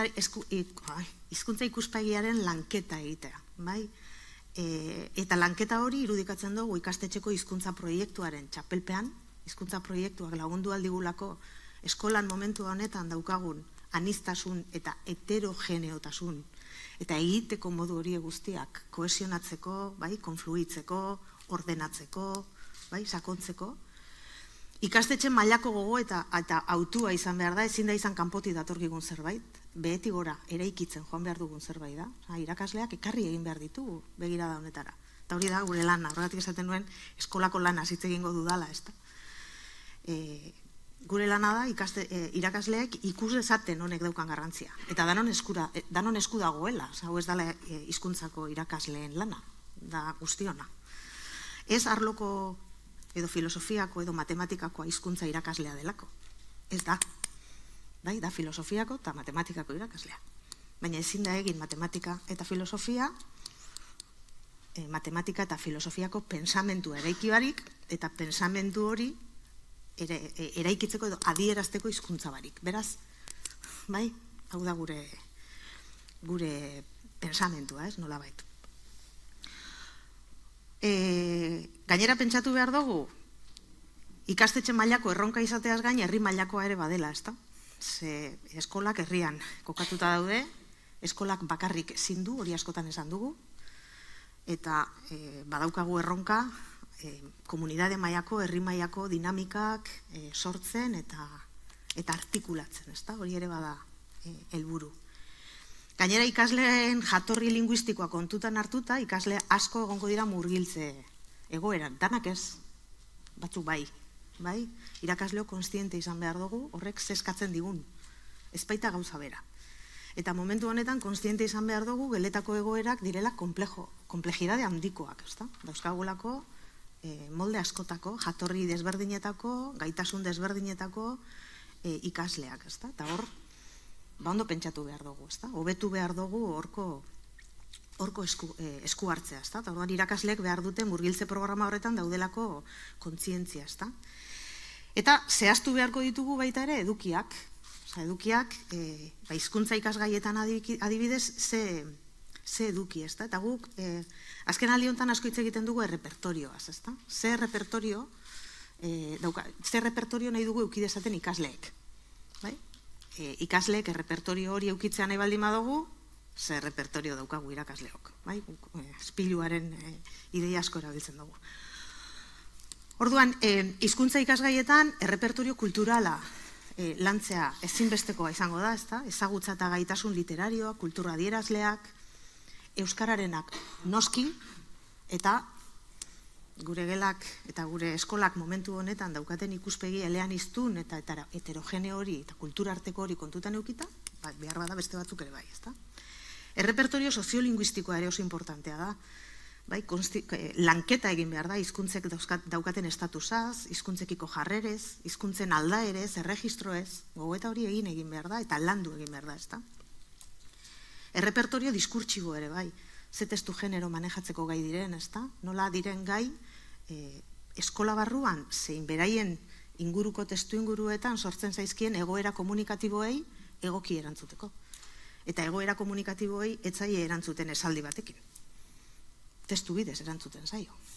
ikuspegiaren lanketa egitea, bai? Eta lanketa hori irudikatzen dugu ikastetxeko hizkuntza proiektuaren txapelpean, hizkuntza proiektuak lagundu aldigulako eskolan momentu honetan daukagun aniztasun eta heterogeneotasun eta egiteko modu hori guztiak kohesionatzeko, bai, konfluitzeko, ordenatzeko, bai, sakontzeko. Ikastetxe mailako gogo eta autua izan behar da, ezin da izan kanpoti datorkigun zerbait, behetik gora eraikitzen joan behar dugun zerbait da. Irakasleak ekarri egin behar ditugu begirada honetara. Eta hori da gure lana, horregatik esaten nuen eskolako lana hitz egingo dudala, ezta. Gure lana da irakasleek ikus dezaten honek daukan garrantzia. Eta danon esku dagoela, hau ez dela hizkuntzako irakasleen lana, da guztiona. Ez arloko edo filosofiako edo matematikako hizkuntza irakaslea delako. Ez da. Bai, da filosofiako eta matematikako irakaslea. Baina ezin da egin matematika eta filosofiako pensamentua eraiki barik eta pensamentu hori eraikitzeko edo adierazteko hizkuntza barik. Beraz, bai, hau da gure pensamentua, ez, nolabait. Gainera pentsatu behar dugu, ikastetxe mailako erronka izateaz gain, herri mailakoa ere badela, ezta? Ze eskolak herrian kokatuta daude, eskolak bakarrik ezin du, hori askotan esan dugu, eta badaukagu erronka, komunitate mailako, herri mailako dinamikak sortzen eta artikulatzen, ezta? Hori ere bada helburu. Gainera ikasleen jatorri linguistikoa kontutan hartuta, ikasle asko egongo dira murgiltze egoeran, danak ez, batzuk bai, irakasleo konstiente izan behar dugu, horrek zeskatzen digun, ez baita gauza bera. Eta momentu honetan konstiente izan behar dugu, geletako egoerak direla komplejidade handikoak, ezta? Dauzkagulako molde askotako, jatorri desberdinetako, gaitasun desberdinetako ikasleak, ezta? Eta hor, ondo pentsatu behar dugu, ezta? Hobetu behar dugu horko esku hartzea, ezta? Eta orduan irakasleek behar dute murgiltze programa horretan daudelako kontzientzia, ezta? Eta zehaztu beharko ditugu baita ere edukiak. Edukiak, hizkuntza ikasgaietan adibidez, ze eduki, ezta? Eta guk, azken aldi honetan asko hitz egiten dugu errepertorioaz, ezta? Ze repertorio nahi dugu eduki dezaten ikasleek, bai? Ikasleek errepertorio hori eukitzea nahi baldin badugu, ze repertorio daukagu irakasleok, bai? Espiluaren ideia asko erabiltzen dugu. Orduan, hizkuntza ikasgaietan errepertorio kulturala lantzea ezinbestekoa izango da, ezta? Ezagutza eta gaitasun literarioa, kultura adierazleak, euskararenak noski, eta gure gelak eta gure eskolak momentu honetan daukaten ikuspegi eleaniztun eta heterogene hori eta kultura arteko hori kontutan eukita, behar bada beste batzuk ere bai, ezta? Errepertorio soziolinguistikoa ere oso importantea da, lanketa egin behar da, hizkuntzek daukaten estatusaz, hizkuntzekiko jarrerez, hizkuntzen aldaerez, erregistroez, gogoeta hori egin behar da, eta landu egin behar da, ezta? Errepertorio diskurtsibo ere bai, ze testu genero manejatzeko gai diren, ezta? Nola diren gai eskola barruan, zein beraien inguruko testu inguruetan sortzen zaizkien egoera komunikatiboei egoki erantzuteko. Eta egoera komunikatiboei etzaile erantzuten esaldi batekin. Testu bidez erantzuten zaio.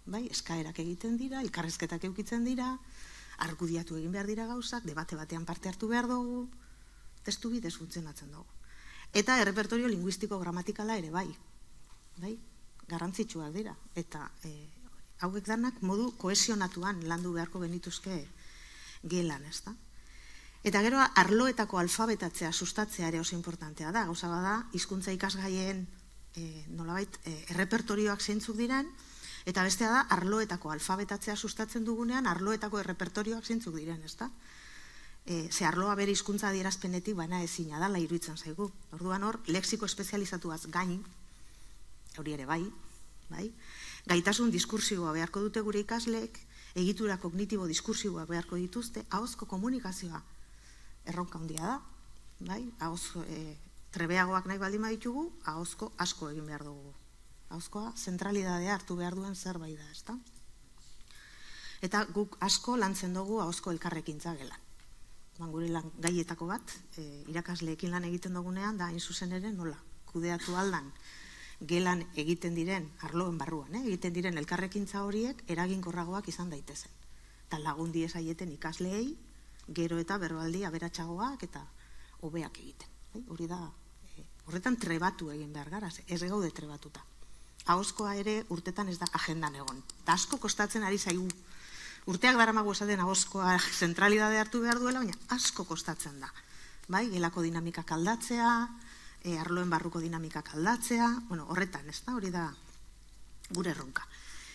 eskaerak egiten dira, elkarrezketak eukitzen dira, argudiatu egin behar dira gauzak, debate batean parte hartu behar dugu, testu bidez funtzionatzen dugu. Eta errepertorio linguistiko gramatikala ere bai, garrantzitsuak dira, eta hauek danak modu kohesionatuan landu beharko genituzke gelan, ez da? Eta gero, arloetako alfabetatzea, sustatzea ere oso importantea da, gauza bada, hizkuntza ikasgaien nolabait errepertorioak zeintzuk diren, eta bestea da, arloetako alfabetatzea sustatzen dugunean, arloetako errepertorioak zeintzuk diren, ez da? Ze arloa bere hizkuntza adierazpenetik baina ezina dela iruditzen zaigu. Orduan hor, lexiko espezializatuaz gain, hori ere bai, gaitasun diskursiboa beharko dute gure ikasleek, egitura kognitibo diskursiboa beharko dituzte, ahozko komunikazioa erronka handia da, ahozko trebeagoak nahi baldin baditugu, ahozko asko egin behar dugu. Ahozkoa zentralidadea hartu behar duen zerbait da, ezta? Eta guk asko lantzen dugu ahozko elkarrekintza gelan. Gure gaietako bat, irakasleekin lan egiten dugunean, da hain zuzen ere nola, kudeatu aldan gelan egiten diren, arloen barruan, egiten diren elkarrekintza horiek eraginkorragoak izan daitezen. Eta lagundi esaieten ikasleei, gero eta berbaldi aberatsagoak eta hobeak egiten. Hori da, horretan trebatu egin behar gara, ez gaude trebatuta. Ahozkoa ere urtetan ez da agendan egon. Eta asko kostatzen ari zaigu. Urteak daramago esaten ahozkoa zentralidade hartu behar duela, baina asko kostatzen da. Gelako dinamikak aldatzea, arloen barruko dinamikak aldatzea, horretan, ez da, hori da gure erronka.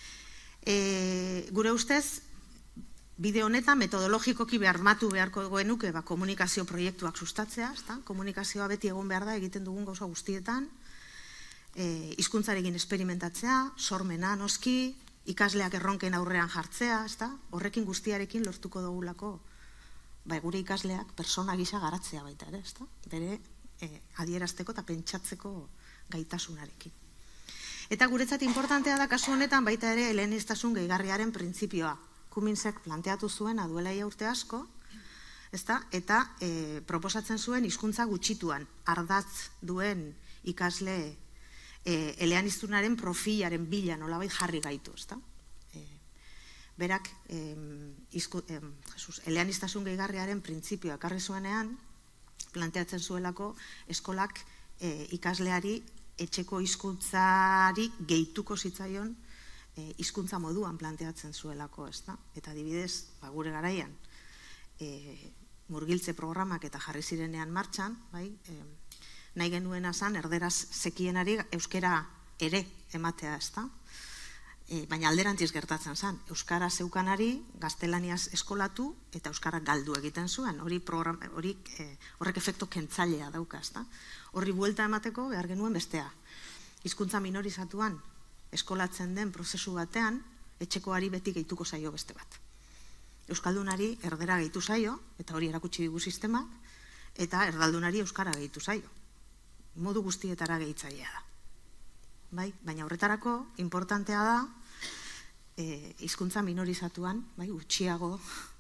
Gure ustez, bide honetan metodologikoki bermatu beharko genuke komunikazio proiektuak sustatzea, komunikazioa beti egon behar da egiten dugun gauza guztietan, hizkuntzarekin esperimentatzea, sormena noski, ikasleak erronken aurrean jartzea, horrekin guztiarekin lortuko dugulako gure ikasleak persona gisa garatzea baita ere, bere adierazteko eta pentsatzeko gaitasunarekin. Eta guretzat importantea da kasu honetan baita ere eleaniztasun gehigarriaren printzipioa. Cummins-ek planteatu zuen duela ia urte asko, eta proposatzen zuen hizkuntza gutxituan, ardatz duen ikasle eleaniztunaren profilaren bila nolabait jarri gaitu, Berak, eleaniztasun gehigarriaren printzipioa ekarri zuenean, planteatzen zuelako eskolak ikasleari etxeko hizkuntzari gehituko zitzaion hizkuntza moduan planteatzen zuelako, eta adibidez, gure garaian, murgiltze programak eta jarri zirenean martxan, nahi genuena zan, erderaz zekienari euskera ere ematea, baina alderantziz gertatzen zan, euskara zeukanari gaztelaniaz eskolatu eta euskara galdu egiten zuen, horrek efekto kentzailea dauka, horri buelta emateko behar genuen bestea. Hizkuntza minorizatuan eskolatzen den prozesu batean, etxekoari beti gehituko zaio beste bat. Euskaldunari erdera gehitu zaio, eta hori erakutsi digu sistemak, eta erdaldunari euskara gehitu zaio. Modu guztietara gehitzailea da. Baina horretarako, importantea da, hizkuntza minorizatuan, gutxiago,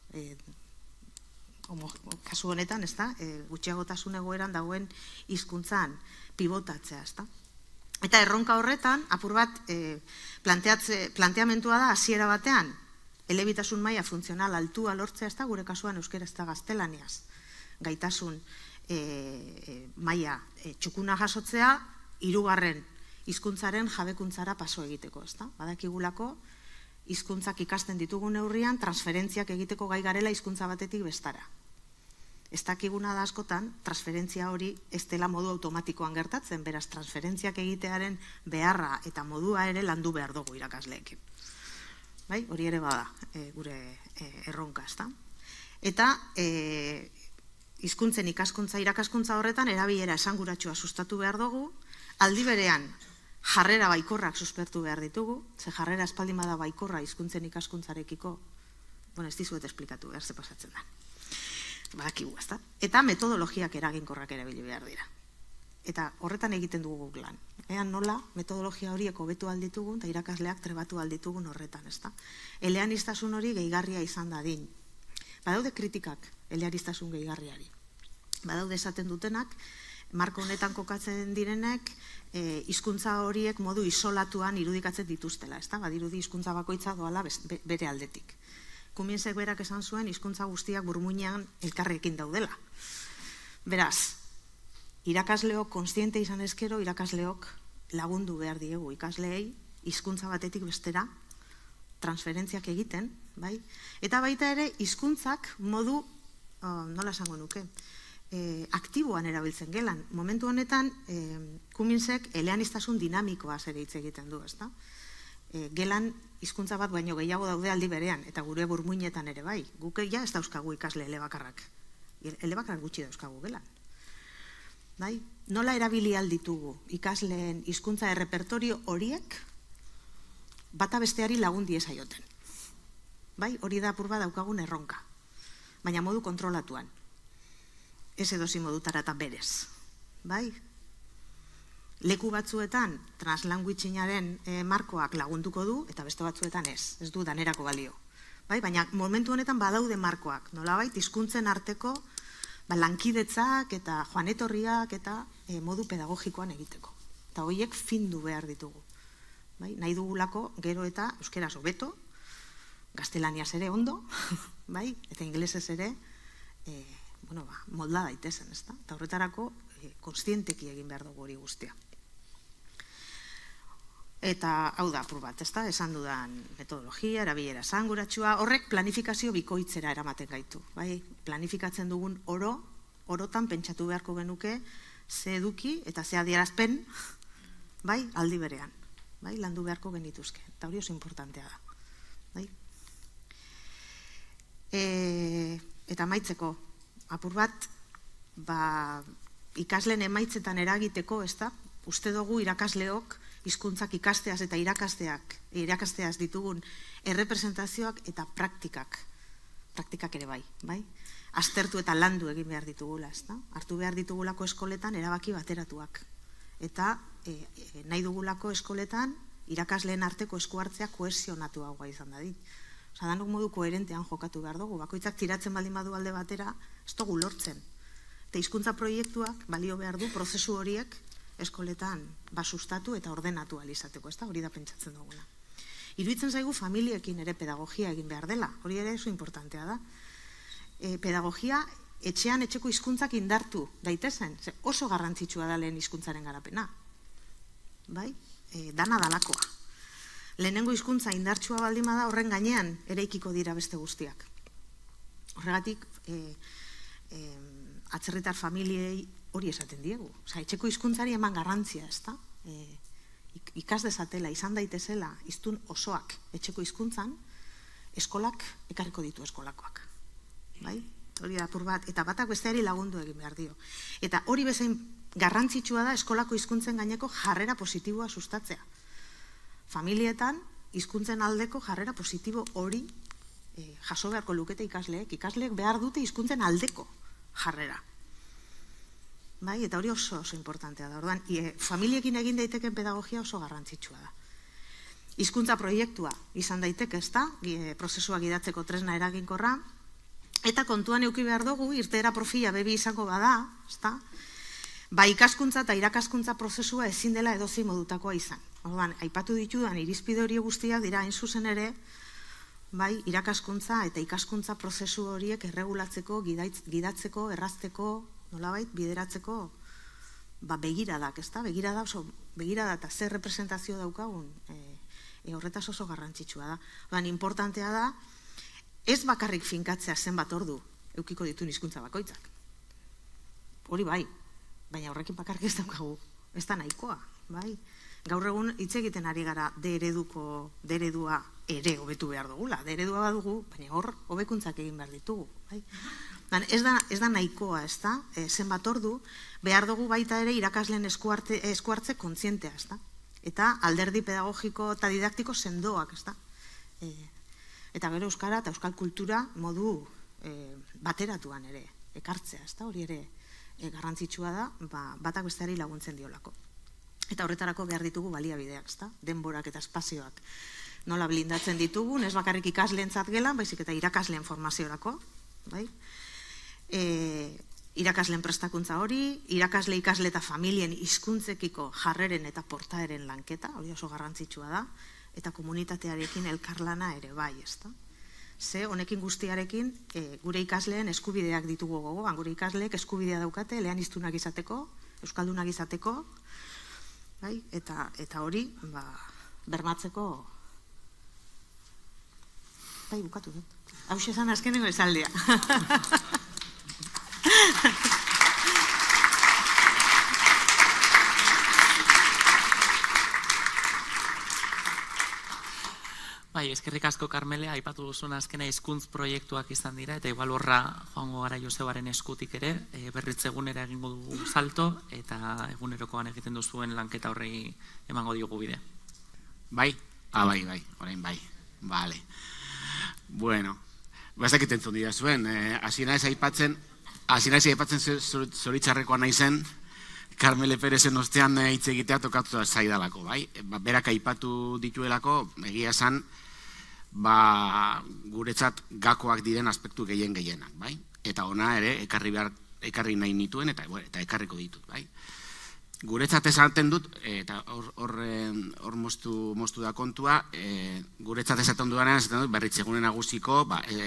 kasu honetan, gutxiagotasun egoeran dagoen hizkuntzan pivotatzea, Eta erronka horretan, apur bat, planteamentua da, hasiera batean, elebitasun maila funtzional altua lortzea, gure kasuan euskera ez da gaztelaniaz, gaitasun maila txukuna jasotzea, hirugarren hizkuntzaren jabekuntzara paso egiteko, badakigulako, hizkuntzak ikasten ditugun neurrian, transferentziak egiteko gai garela hizkuntza batetik bestara. Ez dakiguna da askotan, transferentzia hori ez dela modu automatikoan gertatzen, beraz transferentziak egitearen beharra eta modua ere landu behar dugu irakasleekin. Hori ere bada gure erronka, Eta hizkuntzen ikaskuntza irakaskuntza horretan erabilera esanguratsua sustatu behar dugu, aldi berean jarrera baikorrak suspertu behar ditugu, ze jarrera espaldin bada baikorra hizkuntzen ikaskuntzarekiko, ez dizuet esplikatu behar ze pasatzen da. Badakigu, eta metodologiak eraginkorrak erabili behar dira. Eta horretan egiten dugu lan. Ean nola metodologia horiek hobetu alditugun eta irakasleak trebatu alditugun horretan, eleaniztasun hori gehigarria izan dadin. Badaude kritikak eleaniztasun gehigarriari. Badaude esaten dutenak, marko honetan kokatzen direnek, hizkuntza horiek modu isolatuan irudikatzen dituztela, ezta? Badirudi hizkuntza bakoitza doala bere aldetik. Cuminsek berak esan zuen hizkuntza guztiak burmuinean elkarrekin daudela. Beraz, irakasleok kontziente izan ezkero, irakasleok lagundu behar diegu ikasleei hizkuntza batetik bestera transferentziak egiten, bai? Eta baita ere hizkuntzak modu, nola esango nuke, aktiboan erabiltzen gelan. Momentu honetan, Cuminsek eleaniztasun dinamikoa ere hitz egiten du, ezta? Gelan hizkuntza bat baino gehiago daude aldi berean, eta gure burmuinetan ere bai. Guk ja ez dauzkagu ikasle elebakarrak. Elebakarrak gutxi dauzkagu gelan. Bai? Nola erabili alditugu ikasleen hizkuntza errepertorio horiek bata besteari lagundi esaioten. Bai? Hori da apur bat daukagun erronka. Baina modu kontrolatuan. Ez edozi modutara eta berez. Bai? Leku batzuetan translanguagearen markoak lagunduko du, eta beste batzuetan ez. Ez du danerako balio. Bai? Baina momentu honetan badaude markoak. Nolabait, hizkuntzen arteko lankidetzak eta joanetorriak eta modu pedagogikoan egiteko. Eta horiek findu behar ditugu. Bai? Nahi dugulako gero eta euskeraz hobeto, gaztelaniaz ere ondo, bai? Eta ingelesez ere molda daitezen, ezta? Eta horretarako kontzienteki egin behar dugu hori guztia. Eta hau da apur bat, ezta? Esan dudan metodologia, erabilera esanguratsua, horrek planifikazio bikoitzera eramaten gaitu, bai? Planifikatzen dugun orotan pentsatu beharko genuke ze eduki eta ze adierazpen, bai? Aldi berean, bai? Landu beharko genituzke. Eta hori oso importantea da, bai? Eta amaitzeko, apur bat, ikasleen emaitzetan eragiteko, ezta? Uste dugu irakasleok hizkuntzak ikasteaz eta irakasteaz ditugun errepresentazioak eta praktikak ere bai? Aztertu eta landu egin behar ditugula, ezta? Hartu behar ditugulako eskoletan erabaki bateratuak. Eta nahi dugulako eskoletan irakasleen arteko eskuartzea kohesionatuagoa izan dadin. Danok modu koherentean jokatu behar dugu, bakoitzak tiratzen baldin badu alde batera, ez dugu lortzen. Eta hizkuntza proiektuak balio behar du prozesu horiek eskoletan sustatu eta ordenatu alizateko, ez da, hori da pentsatzen duguna. Iruditzen zaigu familiekin ere pedagogia egin behar dela, hori ere oso importantea da. Pedagogia etxean etxeko hizkuntzak indartu daitezen, oso garrantzitsua da lehen hizkuntzaren garapena. Bai? Dana dalakoa. Lehenengo hizkuntza indartsua baldin bada horren gainean eraikiko dira beste guztiak. Horregatik, atzerritar familiei hori esaten diegu. Etxeko hizkuntzari eman garrantzia, ezta? Ikas dezatela, izan daitezela, hiztun osoak etxeko hizkuntzan, eskolak ekarriko ditu eskolakoak. Bai? Hori da apur bat, eta batak besteari lagundu egin behar dio. Eta hori bezain garrantzitsua da eskolako hizkuntzen gaineko jarrera positiboa sustatzea. Familietan, hizkuntzen aldeko jarrera positibo hori jaso beharko lukete ikasleek behar dute hizkuntzen aldeko jarrera. Bai, eta hori oso importantea da. Orduan, familiekin egin daiteken pedagogia oso garrantzitsua da. Hizkuntza proiektua izan daiteke, ezta? Prozesua gidatzeko tresna eraginkorra, eta kontuan eduki behar dugu, irteera profila bebi izango bada, ezta? Ikaskuntza eta irakaskuntza prozesua ezin dela edozein modutakoa izan. Orduan, aipatu ditudan irizpide hori guztiak dira hain zuzen ere, irakaskuntza eta ikaskuntza prozesu horiek erregulatzeko, gidatzeko, errazteko, nolabait, bideratzeko begiradak, ezta? Begirada eta zer representazio daukagun, horretaz oso garrantzitsua da. Orduan, importantea da, ez bakarrik finkatzea zenbat ordu eukiko dituen hizkuntza bakoitzak. Hori bai, baina horrekin bakarrik ez daukagu, ez da nahikoa, bai? Gaur egun hitz egiten ari gara D-eredua ere hobetu behar dugula. D-eredua badugu, baina hor hobekuntzak egin behar ditugu, bai? Ez da nahikoa, ez da? Zenbat ordu, behar dugu baita ere irakasleen eskuartze kontzientea, ez da? Eta alderdi pedagogiko eta didaktiko sendoak, ez da? Eta gero euskara eta euskal kultura modu bateratuan ere ekartzea, ez da? Hori ere garrantzitsua da, batak besteari laguntzen diolako. Eta horretarako behar ditugu baliabideak, ez da? Denborak eta espazioak nola blindatzen ditugun, ez bakarrik ikasleentzat gelan, baizik eta irakasleen formaziorako, bai? irakasleen prestakuntza hori, irakasle, ikasle eta familien hizkuntzekiko jarreren eta portaeren lanketa, hori oso garrantzitsua da, eta komunitatearekin elkarlana ere bai, ezta? Ze honekin guztiarekin gure ikasleen eskubideak ditugu gogoan, gure ikasleek eskubidea daukate eleaniztunak izateko, euskaldunak izateko, eta hori bermatzeko, bukatu dut. Hau esan azkenengo esaldia. Bai, eskerrik asko Karmele, aipatu duzun azkena hizkuntz proiektuak izan dira, eta igual horra joango gara Josebaren eskutik ere, berritze egunera egingo dugu salto, eta egunerokoan egiten duzuen lanketa horrei emango diogu bide. Bai? Bai, orain bai. Vale. Bueno, bazakit entzun dira zuen, hasi naiz aipatzen zoritxarrekoa naizen, Karmele Perezen ostean hitz egitea tokatu zaidalako, bai? Berak aipatu dituelako, egia esan, guretzat gakoak diren aspektu gehienak, bai? Eta ona ere, ekarri nahi nituen, eta ekarriko ditut, bai? Guretzat esaten dut, eta hor moztu da kontua, guretzat esaten dudanean, berritzegunen nagusiko,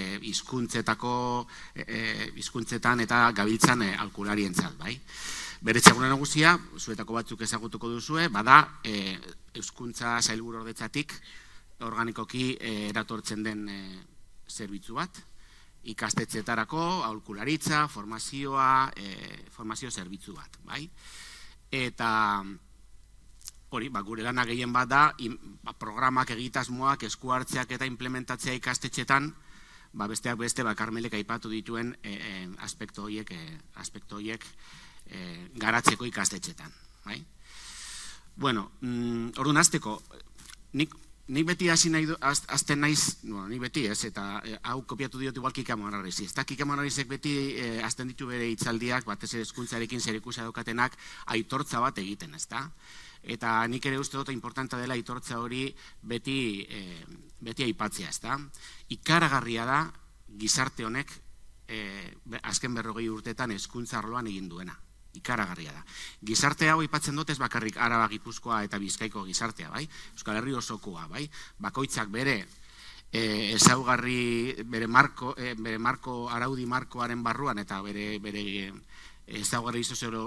hizkuntzetan eta gabiltzan aholkularientzat, bai? Berritzegune nagusia, zuetako batzuk ezagutuko duzue, bada Euskuntza Sailburuordetzatik organikoki eratortzen den zerbitzu bat, ikastetxeetarako aholkularitza, formazio zerbitzu bat, bai? Eta hori, gure lana gehien bat da, programak, egitasmoak, esku hartzeak eta implementatzea ikastetxetan, besteak beste, Karmelek aipatu dituen aspektu horiek garatzeko ikastetxetan. Bueno, orduan hasteko, nik beti hasten naiz, nik beti ez, eta hau kopiatu diot igual Kike Amonarrizi. Ez da Kike Amonarrizek beti hasten ditu bere hitzaldiak, batez ere hezkuntzarekin zerikusia daukatenak, aitortza bat egiten, ez da? Eta nik ere uste dut importanta dela aitortza hori beti aipatzea, ez da? Ikaragarria da gizarte honek azken 40 urteetan hezkuntza arloan egin duena. Ikaragarria da. Gizarte hau aipatzen dut ez bakarrik Araba, Gipuzkoa eta Bizkaiko gizartea, bai? Euskal Herri osokoa, bai? Bakoitzak bere ezaugarri, bere marko, araudi markoaren barruan eta bere ezaugarri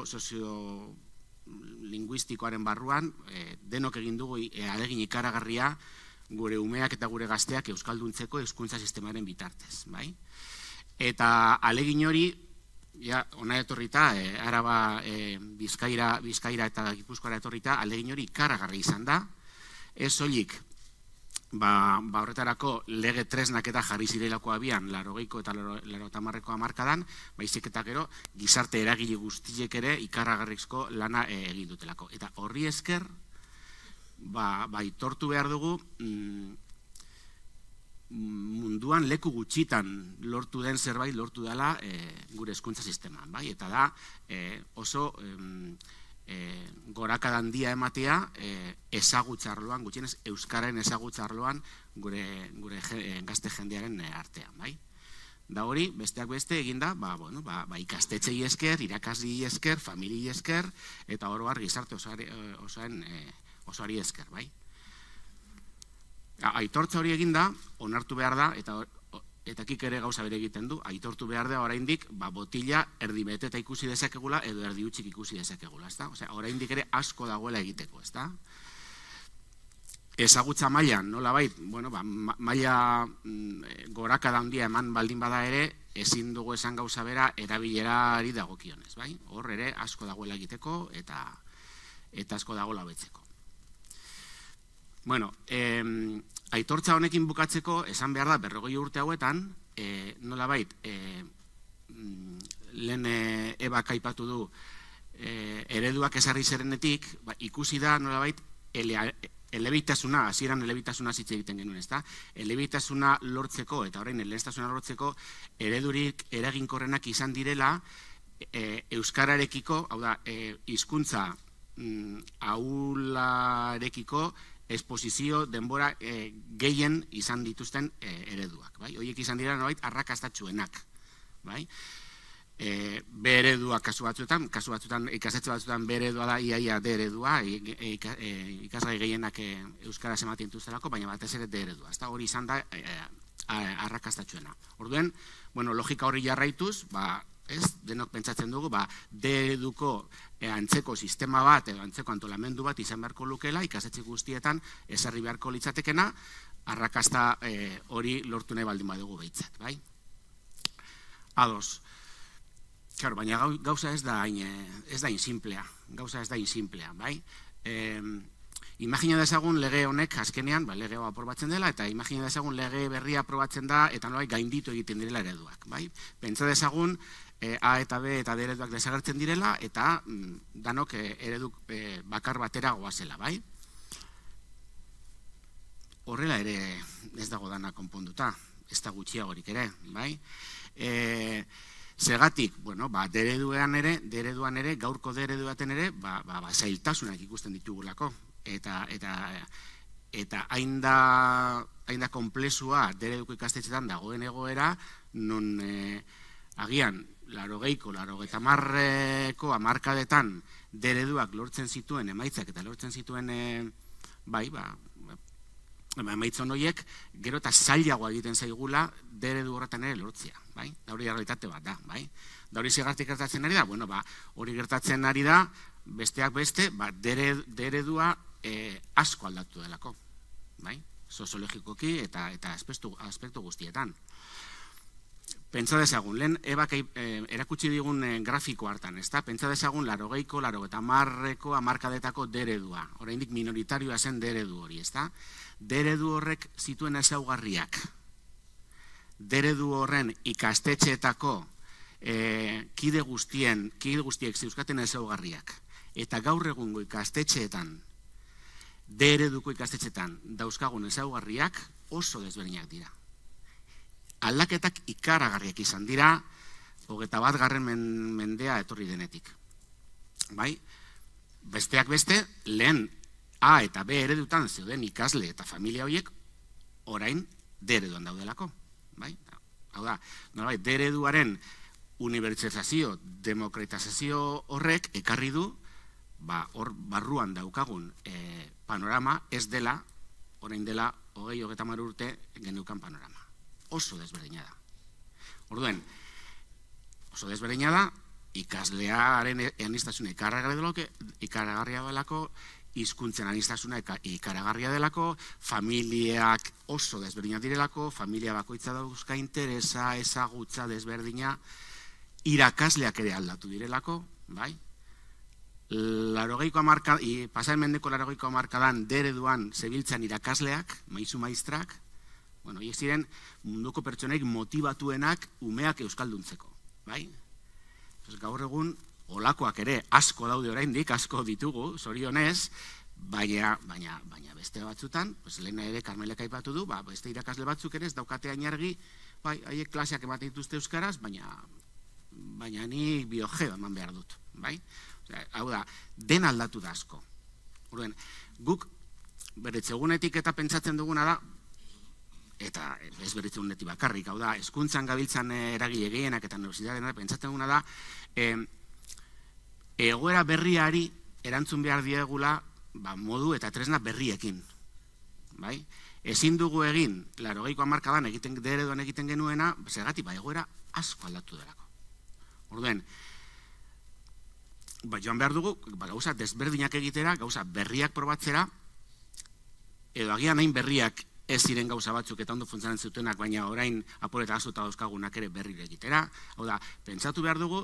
soziolinguistikoaren barruan, denok egin dugu ahalegin ikaragarria gure umeak eta gure gazteak euskalduntzeko hezkuntza sistemaren bitartez, bai? Eta ahalegin hori, ona etorrita, Araba, Bizkaira eta Gipuzkoara etorrita, ahalegin hori ikaragarri izan da, ez soilik, horretarako lege tresnak eta jarri zirelako abian, 80ko eta 80ko hamarkadan, baizik eta gero, gizarte eragile guztiek ere ikaragarrizko lana egin dutelako. Eta horri esker, aitortu behar dugu, munduan leku gutxitan lortu den zerbait lortu dela gure hezkuntza sisteman, bai? Eta da oso gorakada handia ematea ezagutza arloan, gutxienez euskararen ezagutza arloan gure gazte jendearen artean, bai? Da hori, besteak beste eginda, ikastetxei esker, irakasli esker, familiei esker, eta oro har gizarte osoari esker, bai? Aitortza hori eginda, onartu behar da, eta Kik ere gauza bere egiten du, aitortu behar da oraindik botila erdi beteta ikusi dezakegula edo erdi utxik ikusi dezakegula, ezta? Osea, oraindik ere asko dagoela egiteko, ezta? Ezagutza mailan, nolabait, maila gorakada handia eman baldin bada ere, ezin dugu esan gauza bera erabilerari dagokionez, bai? Hor ere asko dagoela egiteko eta asko dagoela hobetzeko. Bueno, aitortza honekin bukatzeko, esan behar da, 40 urte hauetan, nolabait, lehen Ebak aipatu du, ereduak ezarri zerenetik, ikusi da, nolabait, elebitasuna, hasieran elebitasuna zitze egiten genuen, ezta? Elebitasuna lortzeko, eta orain elebitasuna lortzeko, eredurik eraginkorrenak izan direla, euskararekiko, hau da, hizkuntza ahularekiko, esposizio denbora gehien izan dituzten ereduak, bai? Horiek izan dira nolabait arrakastatsuenak, bai? B eredua kasu batzuetan ikastetxe batzuetan B eredua da iaia D eredua, ikasgai gehienak euskaraz ematen dituztelako, baina batez ere D eredua. Hori izan da arrakastatxuena. Orduen, logika hori jarraituz, denok pentsatzen dugu, D ereduko antzeko sistema bat edo antzeko antolamendu bat izan beharko lukela, ikastetxe guztietan ezarri beharko litzatekena, arrakasta hori lortu nahi baldin badugu behitzat, bai? Ados. Claro, baina gauza ez da hain simplea, bai? Imagina dezagun lege honek azkenean, lege hau aprobatzen dela, eta imagina dezagun lege berria aprobatzen da, eta nolai gainditu egiten direla ereduak, bai? Pentsa dezagun A eta B eta D ereduak desagertzen direla, eta danok ereduk bakar batera goazela, bai? Horrela ere ez dago dana konponduta, ez da gutxiagorik ere, bai? Zergatik, D ereduan ere, gaurko D ereduaten ere, zailtasunak ikusten ditugulako. Eta hain da konplexua D ereduko ikastetxetan dagoen egoera, non agian, 80ko hamarkadetan D ereduak lortzen zituen emaitzak eta lortzen zituen emaitzon horiek, gero eta zailagoa egiten zaigula D eredu horretan ere lortzea, bai? Da hori realitate bat da, bai? Da hori zergatik gertatzen ari da? Hori gertatzen ari da, besteak beste, D eredua asko aldatu delako, bai? Soziologikoki eta aspektu guztietan. Pentsa dezagun, lehen ebak erakutsi digun grafiko hartan, ezta? Pentsa dezagun 80ko, 80ko hamarkadetako D eredua, oraindik minoritarioa zen D eredu hori, ezta? D eredu horrek zituen ezaugarriak, D eredu horren ikastetxeetako kide guztiek zeuzkaten ezaugarriak, eta gaur egungo ikastetxeetan, D ereduko ikastetxeetan dauzkagun ezaugarriak oso desberdinak dira. Aldaketak ikaragarriak izan dira, 21. mendea etorri denetik. Bai? Besteak beste, lehen A eta B eredutan zeuden ikasle eta familia horiek orain D ereduan daudelako. Bai? Hau da, D ereduaren unibertsalizazio, demokratizazio horrek ekarri du, hor barruan daukagun panorama ez dela, orain dela 20-30 urte geneukan panorama. Oso desberdina da. Orduen, oso desberdina da, ikaslearen aniztasuna ikaragarria delako, hizkuntzen aniztasuna ikaragarria delako, familiak oso desberdina direlako, familia bakoitza dauzka interesa, ezagutza desberdina, irakasleak ere aldatu direlako, bai? Pasaren mendeko 80ko hamarkadan D ereduan zebiltzan irakasleak, maizu maistrak, horiek ziren munduko pertsonaik motibatuenak umeak euskalduntzeko, bai? Gaur egun, olakoak ere asko daude oraindik, asko ditugu, zorionez, baina beste batzutan, lehen ere Karmelek aipatu du, beste irakasle batzuk ere ez daukate hain argi, haiek klaseak ematen dituzte euskaraz, baina ni biogeo eman behar dut, bai? Hau da, den aldatu da asko. Guk beretzegunetik eta pentsatzen duguna da, eta ez beretzegunetik bakarrik, hau da, hezkuntzan gabiltzan eragile gehienak eta universitatean pentsatzen duguna da, egoera berriari erantzun behar diegula modu eta tresna berriekin. Ezin dugu egin, 80ko hamarkadan D ereduan egiten genuena, zergatik egoera asko aldatu delako. Orduen, joan behar dugu, gauza desberdinak egitera, gauza berriak probatzera, edo agian hain berriak ez ziren gauza batzuk eta ondo funtzionatzen zutenak, baina orain apureta azuta dauzkagunak ere berri egitera. Hau da, pentsatu behar dugu,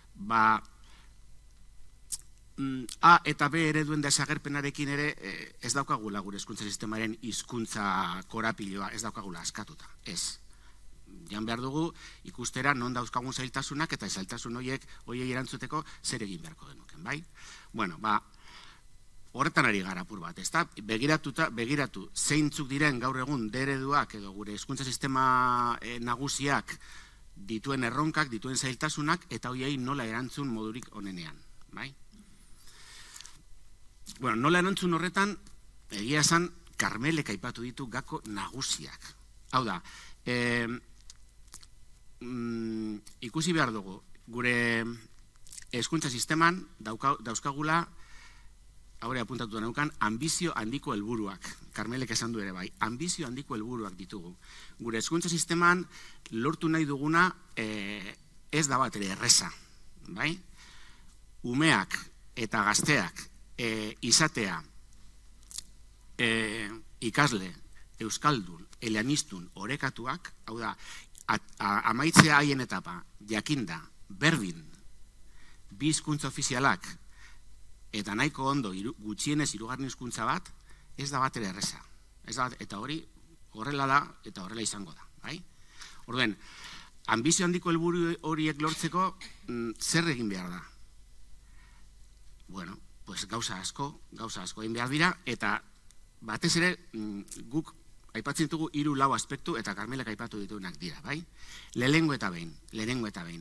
A eta B ereduen desagerpenarekin ere ez daukagula gure hezkuntza sistemaren hizkuntza korapiloa, ez daukagula askatuta. Ez. Jan behar dugu ikustera non dauzkagun zailtasunak eta zailtasun horiei erantzuteko zer egin beharko genuken, bai? Bueno, horretan ari gara apur bat, ezta? Begiratu zeintzuk diren gaur egun D ereduak edo gure hezkuntza sistema nagusiak dituen erronkak, dituen zailtasunak eta horiei nola erantzun modurik onenean, bai? Bueno, nola erantzun horretan, egia esan, Karmelek aipatu ditu gako nagusiak. Hau da, ikusi behar dugu, gure hezkuntza sisteman dauzkagula, haure apuntatu neukan, ambizio handiko helburuak. Karmelek esan du ere bai, ambizio handiko helburuak ditugu. Gure hezkuntza sisteman lortu nahi duguna ez da bat ere erreza. Umeak eta gazteak izatea ikasle, euskaldun, eleanistun, orekatuak, hau da, amaitzea haien etapa, jakinda, berdin, bi hizkuntza ofizialak, eta nahiko ondo gutxienez hirugarren hizkuntza bat, ez da bat ere erreza. Eta hori horrela da, eta horrela izango da. Orduen, ambizio handiko helburu horiek lortzeko zer egin behar da? Bueno, pues gauza asko egin behar dira, eta batez ere guk aipatzen ditugu 3-4 aspektu, eta Karmelek aipatu dituenak dira, bai? Lehenengo eta behin.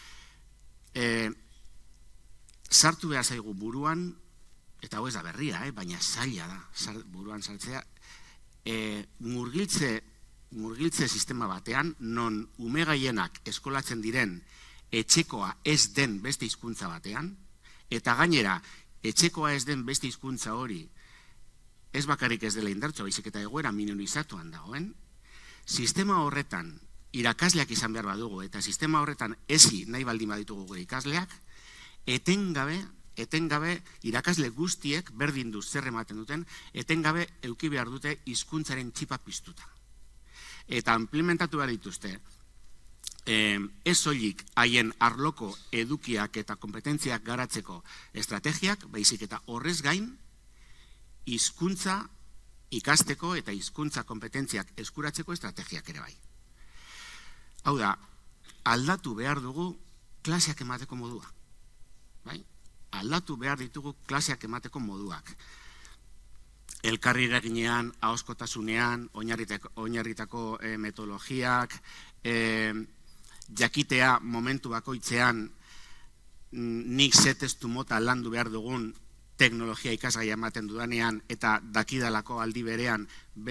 Sartu behar zaigu buruan, eta hau ez da berria, baina zaila da buruan sartzea, murgiltze sistema batean, non ume gaienak eskolatzen diren etxekoa ez den beste hizkuntza batean, eta gainera etxekoa ez den beste hizkuntza hori ez bakarrik ez dela indartxo, baizik eta egoera minorizatuan dagoen, sistema horretan irakasleak izan behar badugu, eta sistema horretan ezi nahi baldin baditugu gure ikasleak, etengabe irakasle guztiek berdin du zer ematen duten, etengabe eduki behar dute hizkuntzaren txipa piztuta. Eta implementatu behar dituzte, ez soilik haien arloko edukiak eta kompetentziak garatzeko estrategiak, baizik eta horrez gain, hizkuntza ikasteko eta hizkuntza kompetentziak eskuratzeko estrategiak ere bai. Hau da, aldatu behar dugu klaseak emateko modua. Aldatu behar ditugu klaseak emateko moduak. Elkarri eraginean, ahozkotasunean, oinarritako metodologiak, jakitea momentu bakoitzean nik ze testu mota landu behar dugun teknologia ikasgai ematen dudanean eta dakidalako aldi berean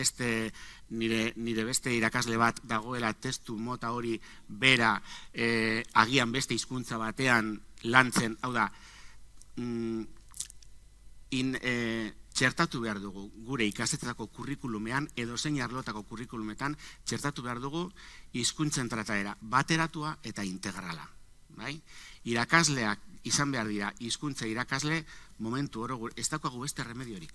nire beste irakasle bat dagoela testu mota hori bera agian beste hizkuntza batean lantzen, hau da, txertatu behar dugu gure ikastetako kurrikulumean edo zein arlotako kurrikulumetan txertatu behar dugu hizkuntzen trataera bateratua eta integrala. Irakasleak izan behar dira hizkuntza irakasle momentu oro ez daukagu beste remediorik.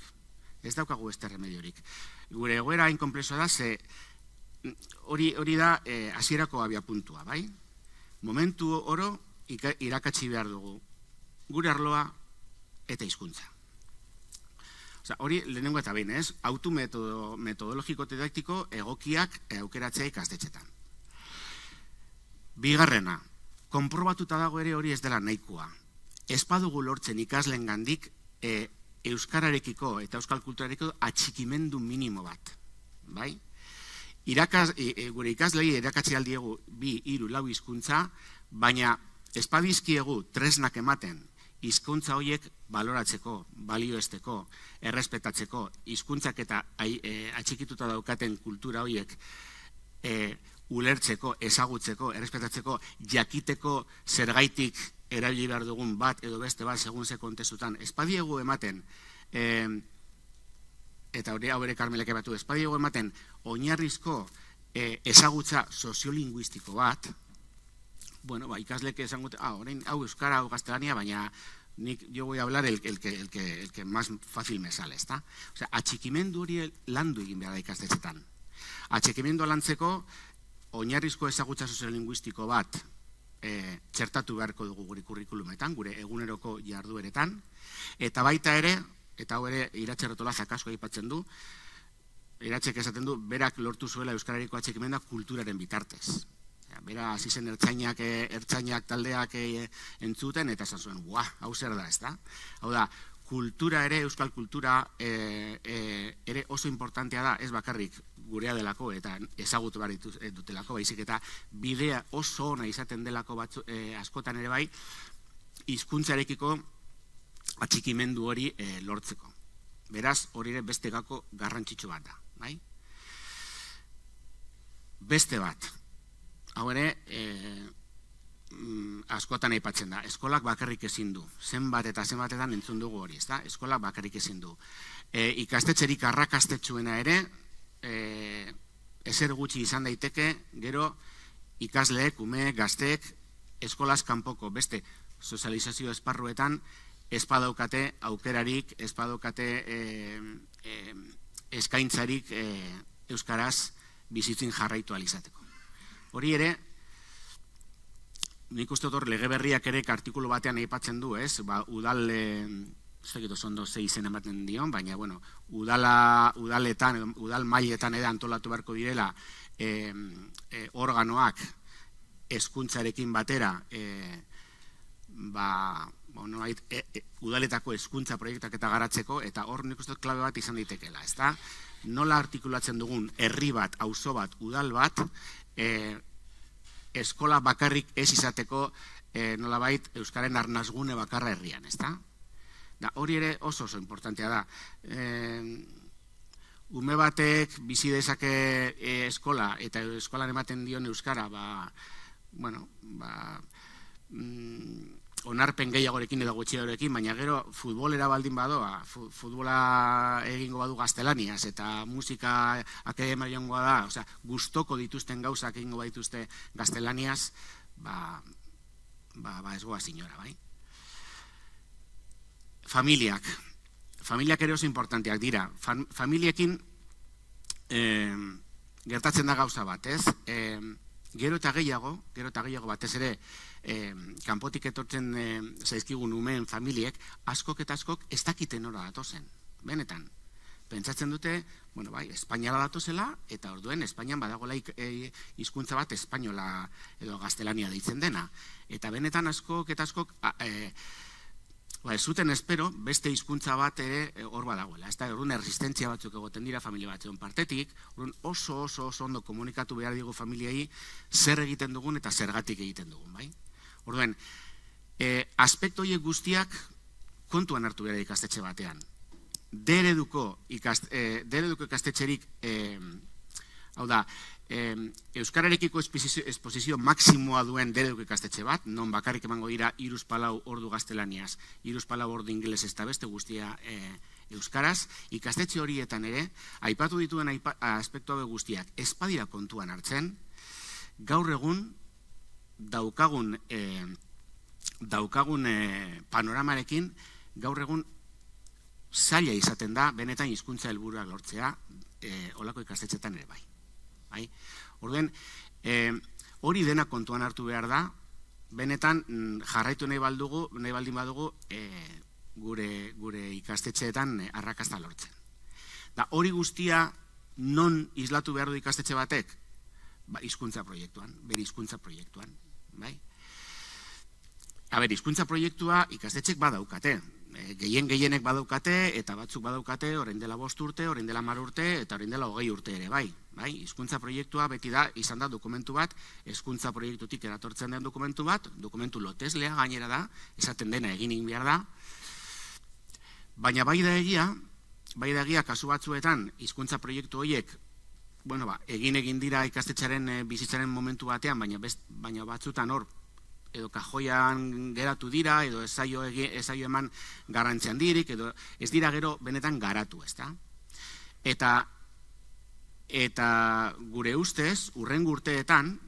Gure egoera hain konplexua da, ze hori da hasierako abiapuntua, bai? Momentu oro irakatsi behar dugu gure arloa eta hizkuntza. Hori lehenengo eta behin, ez? Autu metodologiko didaktiko egokiak aukeratzea ikastetxetan. Bigarrena, konprobatuta dago ere hori ez dela nahikoa. Ez badugu lortzen ikasleen gandik euskararekiko eta euskal kulturarekiko atxikimendu minimo bat. Gure ikaslei erakatsi aldiegu 2, 3, 4 hizkuntza, baina ez badizkiegu tresnak ematen hizkuntza horiek baloratzeko, balioesteko, errespetatzeko, hizkuntzak eta atxikituta daukaten kultura horiek ulertzeko, ezagutzeko, errespetatzeko, jakiteko zergaitik erabili behar dugun bat edo beste bat segun ze kontestutan. Ez badiegu ematen, eta hori hau ere Karmelek ebatu, ez badiegu ematen oinarrizko ezagutza soziolinguistiko bat, bueno, ikaslek esango, orain hau euskara, hau gaztelania, baina yo voy a hablar el que más fácil me sale, ezta? Osea, atxikimendu hori landu egin behar da ikastetxetan. Atxikimendu lantzeko oinarrizko ezagutza soziolinguistiko bat txertatu beharko dugu gure kurrikulumetan, gure eguneroko jardueretan, eta baita ere, eta hau ere Iratxe Retolazak asko aipatzen du, Iratxek esaten du, berak lortu zuela euskarariko atxikimendua kulturaren bitartez. Bera, hasi zen ertzainak taldeak entzuten, eta esan zuen, hau zer da, ez da? Hau da, kultura ere, euskal kultura ere oso importantea da, ez bakarrik gurea delako eta ezagutu behar dutelako, baizik eta bidea oso ona izaten delako askotan ere bai, hizkuntzarekiko atxikimendu hori lortzeko. Beraz, hori ere beste gako garrantzitsu bat da, bai? Beste bat, hau ere, askotan aipatzen da, eskolak bakarrik ezin du, zenbat eta zenbatetan entzun dugu hori, ezta? Eskolak bakarrik ezin du. Ikastetxerik arrakastetsuena ere, ezer gutxi izan daiteke, gero ikasleek, umeek, gazteek, eskolaz kanpoko beste sozializazio esparruetan espadaukate aukerarik, espadaukate eskaintzarik euskaraz bizitzin jarraitu alizateko. Hori ere, nik uste dut lege berriak ere artikulu batean aipatzen du, ez? Udal, ez dakit oso ondo ze izen ematen dion, baina, bueno, udaletan, udal mailetan ere antolatu beharko direla organoak hezkuntzarekin batera, udaletako hezkuntza proiektak eta garatzeko, eta hor nik uste dut klabe bat izan daitekeela, ezta? Nola artikulatzen dugun herri bat, auzo bat, udal bat, eskola bakarrik ez izateko nolabait euskaren arnazgune bakarra herrian, ezta? Hori ere oso importantea da. Ume batek bizi dezake eskola eta eskolan ematen dion euskara, onarpen gehiagorekin edo gutxiagorekin, baina gero futbolera baldin badoa, futbola egingo badu gaztelaniaz, eta musika akademia joangoa da, osea, gustoko dituzten gauzak egingo badituzte gaztelaniaz, ez goa sinora, bai? Familiak ere oso importanteak dira. Familiekin gertatzen da gauza bat, ez? Gero eta gehiago batez ere, kanpotik etortzen zaizkigun umeen familiek, askok eta askok ez dakiten nora datozen, benetan. Pentsatzen dute, Espainiara datozela, eta orduen Espainian badagoela hizkuntza bat espainola edo gaztelania deitzen dena. Eta benetan askok eta askok ez zuten espero beste hizkuntza bat ere hor badagoela. Ez da, orduan erresistentzia batzuk egoten dira familia batzuen partetik, orduan oso ondo komunikatu behar digu familiei zer egiten dugun eta zergatik egiten dugun, bai? Orduan, aspektu horiek guztiak kontuan hartu behar ikastetxe batean. D-ereduko ikastetxerik, hau da, euskararekiko esposizio maksimoa duen D-ereduko ikastetxe bat, non bakarrik emango dira 3-4 ordu gaztelaniaz, 3-4 ordu ingeles ez da beste guztia euskaraz, ikastetxe horietan ere, aipatu dituen aspektu hau guztiak, ez badira kontuan hartzen, gaur egun daukagun panoramarekin, gaur egun zaila izaten da, benetan hizkuntza helburuak lortzea, olako ikastetxetan ere bai. Orduan, hori dena kontuan hartu behar da, benetan jarraitu nahi baldin badugu gure ikastetxeetan arrakasta lortzen. Hori guztia non islatu behar du ikastetxe batek? Hizkuntza proiektuan, bere hizkuntza proiektuan. Hizkuntza proiektua ikastetxek badaukate. Gehienek badaukate, eta batzuk badaukate orain dela 5 urte, orain dela 10 urte, eta orain dela 20 urte ere, bai. Hizkuntza proiektua beti da, izan da dokumentu bat, hezkuntza proiektutik eratortzen den dokumentu bat, dokumentu loteslea gainera da, esaten dena egin behar da, baina bai da egia kasu batzuetan hizkuntza proiektu horiek egin dira ikastetxaren bizitzaren momentu batean, baina batzutan hor edo kajoian geratu dira, edo ez zaio eman garrantzi handirik, edo ez dira gero benetan garatu, ezta? Eta gure ustez, hurrengo urteetan,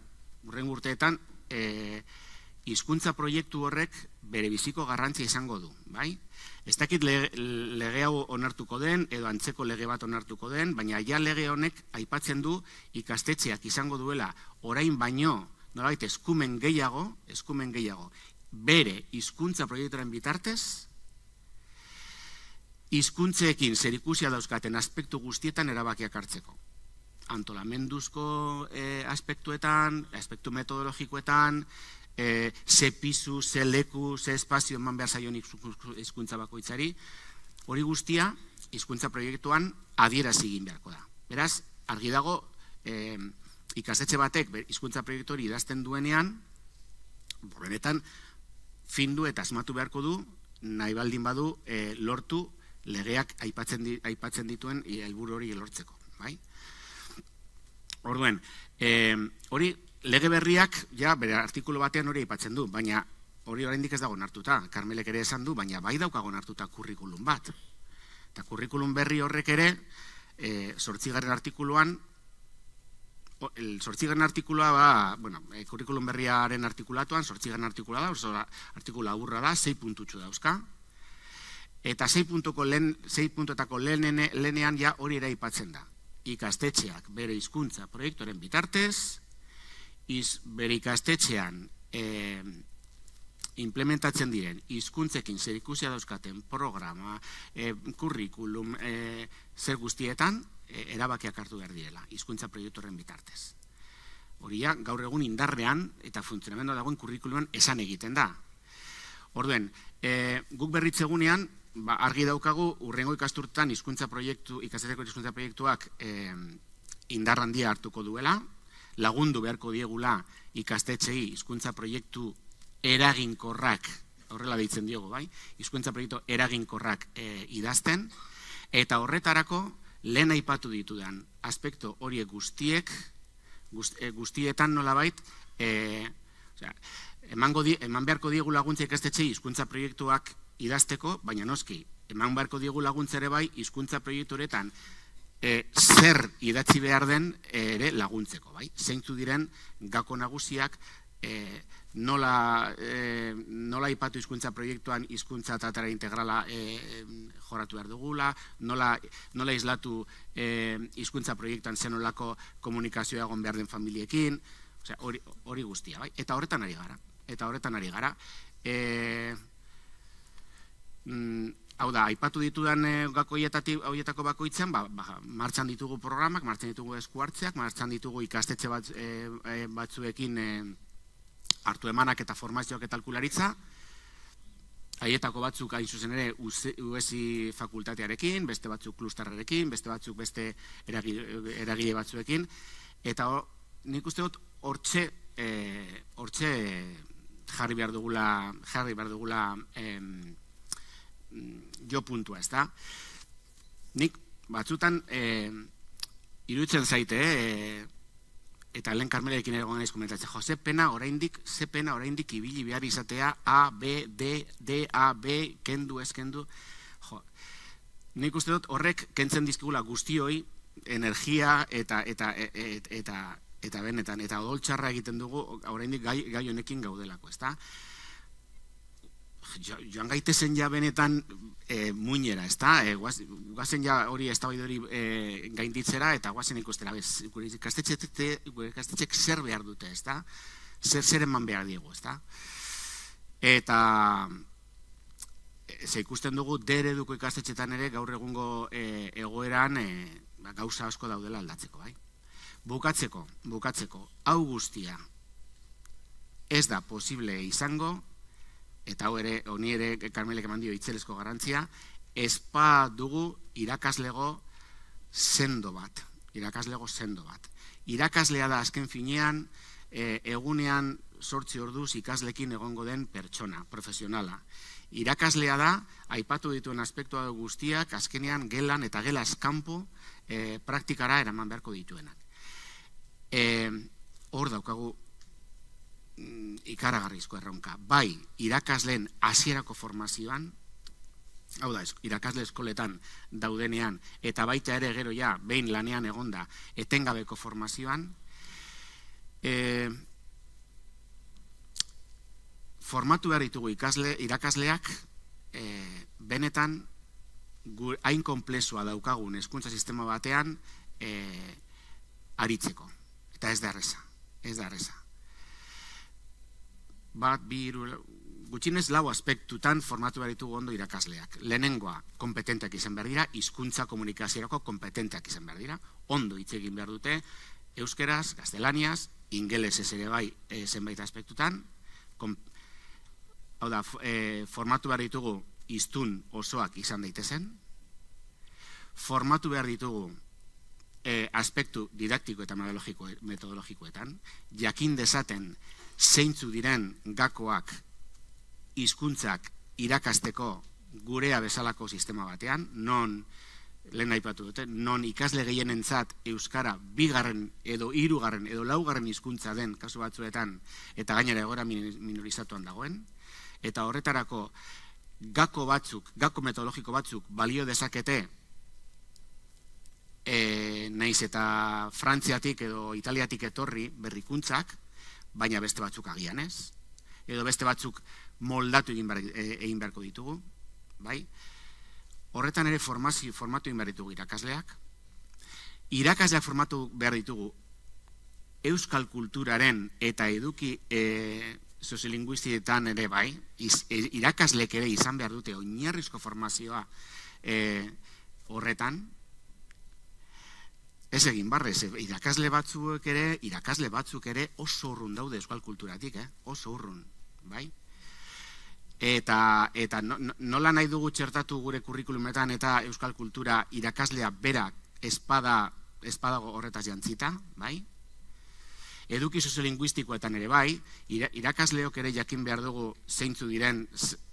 hizkuntza proiektu horrek bere biziko garrantzia izango du, bai? Ez dakit lege hau onartuko den, edo antzeko lege bat onartuko den, baina ja lege honek aipatzen du ikastetxeak izango duela orain baino, nolabait eskumen gehiago, bere hizkuntza proiektuaren bitartez, hizkuntzeekin zerikusia dauzkaten aspektu guztietan erabakiak hartzeko. Antolamenduzko aspektuetan, aspektu metodologikoetan, ze pisu, ze leku, ze espazio eman behar zaion hizkuntza bakoitzari, hori guztia hizkuntza proiektuan adierazi egin beharko da. Beraz, argi dago, ikastetxe batek hizkuntza proiektu hori idazten duenean, benetan findu eta asmatu beharko du, nahi baldin badu lortu legeak aipatzen dituen helburu hori lortzeko. Orduan, hori lege berriak, ja, bere artikulu batean hori aipatzen du, baina hori oraindik ez dago onartuta, Karmelek ere esan du, baina bai daukago onartuta kurrikulum bat. Eta kurrikulum berri horrek ere, 8. artikuluan, el 8. artikulua, kurrikulum berriaren artikulatuan, 8. artikulua da, oso artikula aburra da, 6 puntutxu dauzka, eta 6 puntuetako lehenean ja hori ere aipatzen da. Ikastetxeak bere hizkuntza proiektuaren bitartez, bere ikastetxean implementatzen diren hizkuntzekin zerikusia dauzkaten programa, kurrikulum, zer guztietan, erabakiak hartu behar direla, hizkuntza proiektuaren bitartez. Horia, gaur egun indarrean eta funtzionamendu dagoen kurrikuluan esan egiten da. Orduen, guk berritzegunean, argi daukagu, urrengo ikasturtan ikastetxeko hizkuntza proiektuak indar handia hartuko duela, lagundu beharko diegula ikastetxei hizkuntza proiektu eraginkorrak, horrela deitzen diogu, bai? Hizkuntza proiektu eraginkorrak idazten, eta horretarako lehen aipatu ditudan aspektu horiek guztietan nolabait, eman beharko diegu laguntza ikastetxei hizkuntza proiektuak idazteko, baina noski, eman beharko diegu laguntza ere bai hizkuntza proiekturetan zer idatzi behar den ere laguntzeko, bai? Zeintzu diren gako nagusiak, nola aipatu hizkuntza proiektuan hizkuntza tatara integrala joratu behar dugula, nola islatu hizkuntza proiektuan zenolako komunikazioa egon behar den familiekin, hori guztia, bai? Eta horretan ari gara. Hau da, aipatu ditudan gako horietako bakoitzen, martxan ditugu programak, martxan ditugu esku hartzeak, martxan ditugu ikastetxe batzuekin hartu emanak eta formazioak eta alkularitza, haietako batzuk hain zuzen ere UESI fakultatearekin, beste batzuk klusterrekin, beste batzuk beste eragile batzuekin, eta nik uste dut hortxe jarri behar dugula jo puntua, ez da? Nik batzutan iruditzen zaite, eta lehen Karmelekin egon naiz komentatzen, jo, ze pena oraindik ibili behar izatea A, B, D, A, B, kendu, ez kendu. Jo, nik uste dut horrek kentzen dizkigula guztioi energia eta benetan, eta odoltxarra egiten dugu oraindik gai honekin gaudelako, ez da? Joan gaitezen ja benetan muinera, ez da? Guazen ja hori eztabaida hori gainditzera eta guazen ikustera, gure ikastetxek zer behar dute, ez da? Zer eman behar diegu, ez da? Eta ze ikusten dugu D-ereduko ikastetxetan ere gaur egungo egoeran gauza asko daudela aldatzeko, bai? Bukatzeko, hau guztia ez da posible izango, eta honi ere Karmelek eman dio itzelezko garantzia, ezpa dugu irakaslego sendo bat. Irakaslea da azken finean, egunean 8 orduz ikaslekin egongo den pertsona, profesionala. Irakaslea da, aipatu dituen aspektua guztiak, azkenean gelan eta gelaz kanpo praktikara eraman beharko dituenak. Hor daukagu ikaragarrizko erronka. Bai, irakasleen hasierako formazioan, hau da, irakasle eskoletan daudenean, eta baita ere gero ja, behin lanean egonda, etengabeko formazioan, formatu behar ditugu irakasleak, benetan, hain konplexua daukagun hezkuntza sistema batean, aritzeko. Eta ez da erreza. Bat, bi, gutxinez lau aspektutan formatu behar ditugu ondo irakasleak. Lehenengoa, kompetenteak izan behar dira, hizkuntza komunikaziorako kompetenteak izan behar dira, ondo hitz egin behar dute, euskeraz, gaztelaniaz, ingelesez ere bai zenbait aspektutan, hau da, formatu behar ditugu hiztun osoak izan daitezen, formatu behar ditugu aspektu didaktiko eta metodologikoetan, jakin dezaten zeintzu diren gakoak hizkuntzak irakasteko gurea bezalako sistema batean, non lehen aipatu dute, non ikasle gehienentzat euskara bigarren edo hirugarren edo laugarren hizkuntza den kasu batzuetan eta gainera egoera minorizatuan dagoen, eta horretarako gako metodologiko batzuk balio dezakete naiz eta Frantziatik edo Italiatik etorri berrikuntzak, baina beste batzuk agian ez, edo beste batzuk moldatu egin beharko ditugu, bai? Horretan ere formatu egin behar ditugu irakasleak. Irakasleak formatu behar ditugu euskal kulturaren eta eduki soziolinguistietan ere bai, irakaslek ere izan behar dute oinarrizko formazioa horretan. Ez egin barrez, irakasle batzuk ere oso urrun daude euskal kulturatik, oso urrun, bai? Eta nola nahi dugu txertatu gure kurrikulumetan eta euskal kultura irakaslea berak espadago horretaz jantzita, bai? Eduki soziolinguistikoetan ere bai, irakasleok ere jakin behar dugu zeintzu diren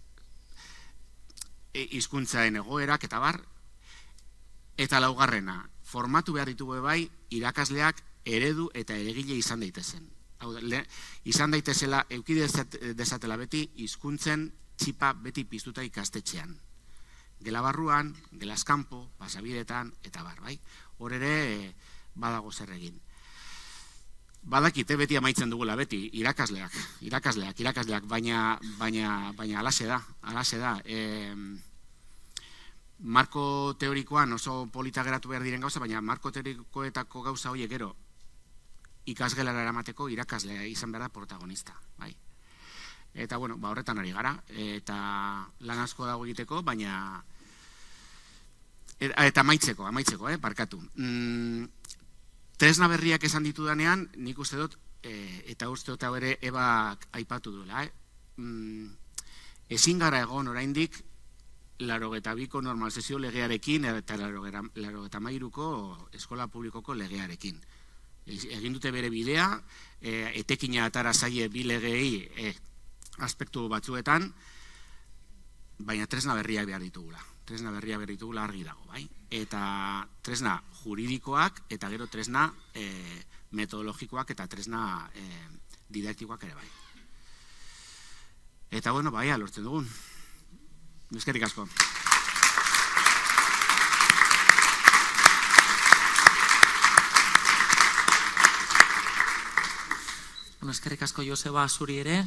hizkuntzaen egoerak eta bar, eta laugarrena, formatu behar ditugu bai irakasleak eredu eta eregile izan daitezen. Izan daitezela, euki dezatela beti hizkuntzen txipa beti piztuta ikastetxean. Gela barruan, gelaz kanpo, pasabidetan, eta bar, bai? Hor ere badago zer egin. Badakite beti amaitzen dugula beti, irakasleak, baina alaxe da. Marko teorikoan oso polita geratu behar diren gauza, baina marko teorikoetako gauza horiek gero ikasgelara eramateko irakaslea izan behar da protagonista, bai. Eta, bueno, horretan ari gara, eta lan asko dago egiteko, baina eta amaitzeko, barkatu. Tresna berriak esan ditudanean, nik uste dut, eta uste dut ere ebak aipatu duela, ezin gara egon oraindik 82ko normalizazio legearekin eta 83ko eskola publikoko legearekin. Egin dute bere bidea, etekina atara zaie bi legei aspektu batzuetan, baina tresna berriak behar ditugula. Argi dago, bai? Eta tresna juridikoak eta gero tresna metodologikoak eta tresna didaktikoak ere bai. Eta bueno, bai, lortzen dugun. Eskerrik asko. Eskerrik asko Joseba zuri ere.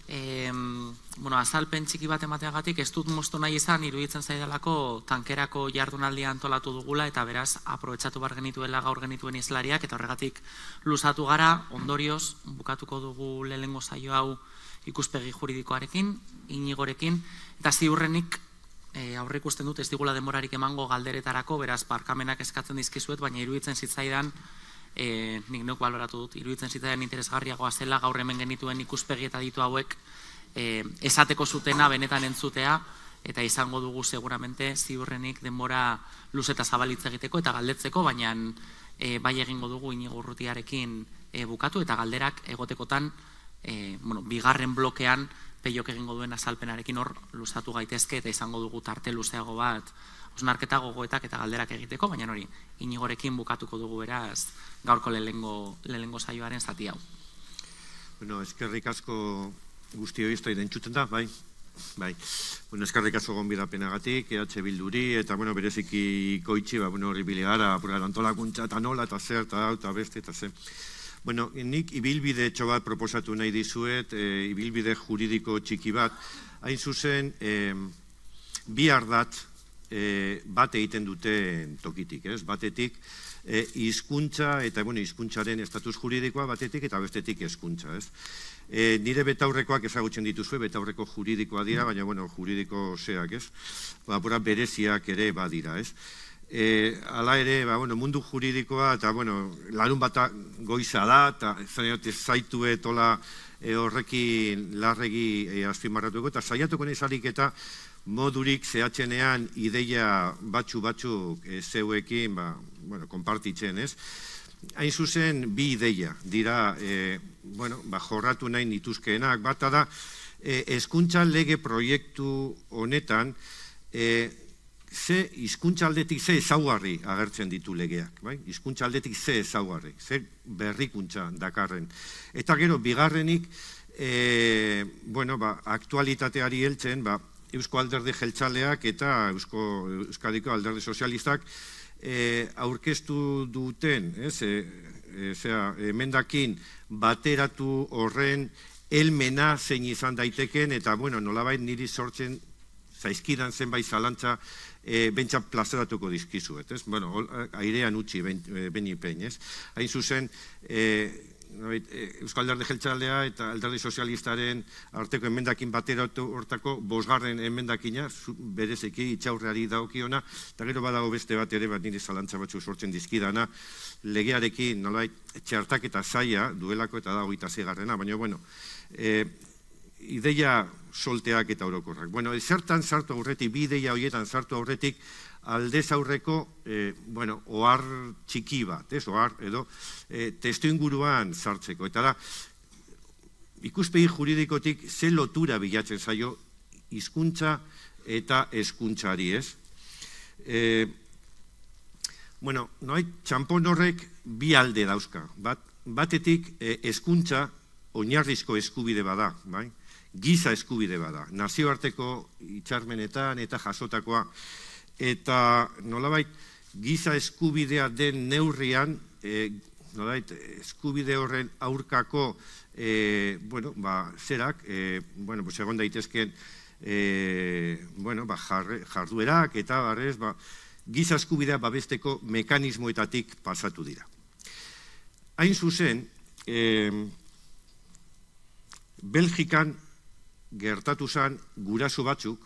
Azalpen txiki bat emateagatik ez dut moztu nahi izan, iruditzen zaidalako tankerako jardunaldia antolatu dugula eta beraz aprobetxatu bar genituela gaur genituen izlariak eta horregatik luzatu gara, ondorioz bukatuko dugu lehenengo saio hau ikuspegi juridikoarekin, Inigorekin, eta ziurrenik aurre ikusten dut ez digula denborarik emango galderetarako, beraz barkamenak eskatzen dizkizuet, baina iruditzen zitzaidan, nik neuk baloratu dut, iruditzen zitzaidan interesgarriagoa zela gaur hemen genituen ikuspegi eta ditu hauek esateko zutena benetan entzutea, eta izango dugu seguramente ziurrenik denbora luze eta zabalitz egiteko eta galdetzeko, baina bai egingo dugu Inigo Urrutiarekin bukatu eta galderak egotekotan bigarren blokean Peiok egingo duen azalpenarekin hor luzatu gaitezke eta izango dugu tarte luzeago bat osnarketa gogoetak eta galderak egiteko, baina hori Inigorekin bukatuko dugu beraz gaurko lehenengo saioaren zati hau. Eskerrik asko guztioi ez da entzuten da, bai. Eskerrik asko gonbidapenagatik, EH Bilduri, eta bereziki Koitxi, horri bile gara, antolakuntza eta nola, eta zer, eta beste, eta zer. Nik ibilbide etxo bat proposatu nahi dizuet, ibilbide juridiko txiki bat, hain zuzen, bi ardat bat egiten dute tokitik, batetik, hizkuntza eta hizkuntzaren estatus juridikoa batetik eta bestetik hezkuntza. Nire betaurrekoak ezagutzen dituzue, betaurreko juridikoa dira, baina juridiko zeak, bereziak ere badira. Hala ere, mundu juridikoa eta larun bat goiza da, eta zaitu etola horrekin larregi azpimarratuko, eta saiatuko nahizarik eta modurik zehatzenean ideia batzuk zeuekin konpartitzen, ez? Hain zuzen, bi ideia dira jorratu nahi nituzkeenak. Bata da, hezkuntza lege proiektu honetan ze hizkuntza aldetik ze ezaugarri agertzen ditu legeak, bai? Hizkuntza aldetik ze ezaugarri, ze berrikuntza dakarren. Eta gero, bigarrenik, aktualitateari heltzen, Eusko Alderdi Jeltzaleak eta Euskadiko Alderdi Sozialistak aurkeztu duten, emendakin bateratu horren helmena zein izan daiteken, eta nolabait niri sortzen zaizkidan zenbait zalantza bentsa plazaratuko dizkizuet, airean utzi benipein, hain zuzen, Euskal Alderdi Jeltzalea eta Alderdi Sozialistaren arteko emendakin bateratu hortako 5. emendakina, bereziki itxaurreari dagokiona, eta gero badago beste bat ere, nire zalantza batzu sortzen dizkidana, legearekin nolait txertaketa zaila duelako eta dago 26. baina, ideia solteak eta orokorrak. Zertan sartu aurretik, bi ideia horietan sartu aurretik, aldez aurreko, ohar txiki bat, ohar edo testu inguruan sartzeko. Eta da, ikuspegi juridikotik ze lotura bilatzen zaio hizkuntza eta hezkuntzari, ez? Txanpon horrek bi alde dauzka. Batetik, hezkuntza oinarrizko eskubide bada, giza eskubide bada, nazioarteko hitzarmenetan eta jasotakoa, eta nolabait giza eskubidea den neurrian, eskubide horren aurkako zerak, egon daitezken jarduerak eta giza eskubidea babesteko mekanismoetatik pasatu dira. Hain zuzen, Belgikan gertatu zen guraso batzuk,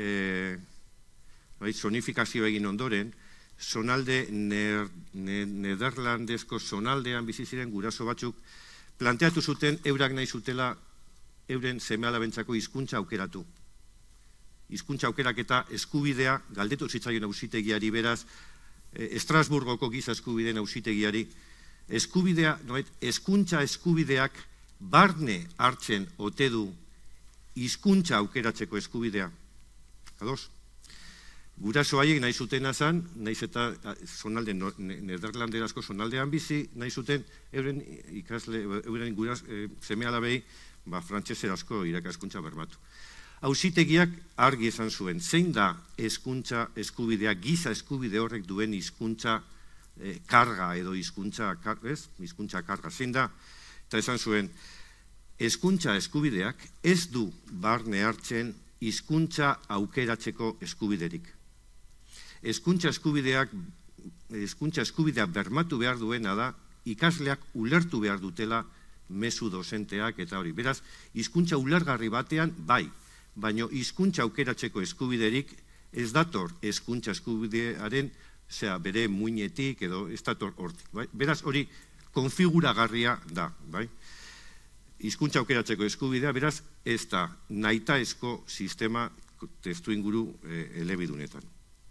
zonifikazio egin ondoren, zonalde nederlandezko zonaldean bizi ziren guraso batzuk planteatu zuten eurak nahi zutela euren seme-alabentzako hizkuntza aukeratu. Hizkuntza aukeraketa eskubidea galdetu zitzaion auzitegiari, beraz, Estrasburgoko giza eskubideen auzitegiari, eskubidea, hezkuntza eskubideak barne hartzen ote du hizkuntza aukeratzeko eskubidea. Ados? Guraso haiek nahi zutena zen, nahiz eta zonalde, nederlanderazko zonaldean bizi, nahi zuten euren ikasle, euren seme-alabei frantseserazko irakaskuntza bermatu. Auzitegiak argi esan zuen, zein da hezkuntza eskubidea, giza eskubide horrek duen hizkuntza karga edo hizkuntza karga, zein da, eta esan zuen, hezkuntza eskubideak ez du barne hartzen hizkuntza aukeratzeko eskubiderik. Hezkuntza eskubidea bermatu behar duena da, ikasleak ulertu behar dutela mezu dozenteak eta hori. Beraz, hizkuntza ulergarri batean, bai, baina hizkuntza aukeratzeko eskubiderik ez dator hezkuntza eskubidearen bere muinetik edo ez dator hortik. Beraz, hori konfiguragarria da. Hizkuntza aukeratzeko eskubidea, beraz, ez da nahitaezko sistema testu inguru elebidunetan.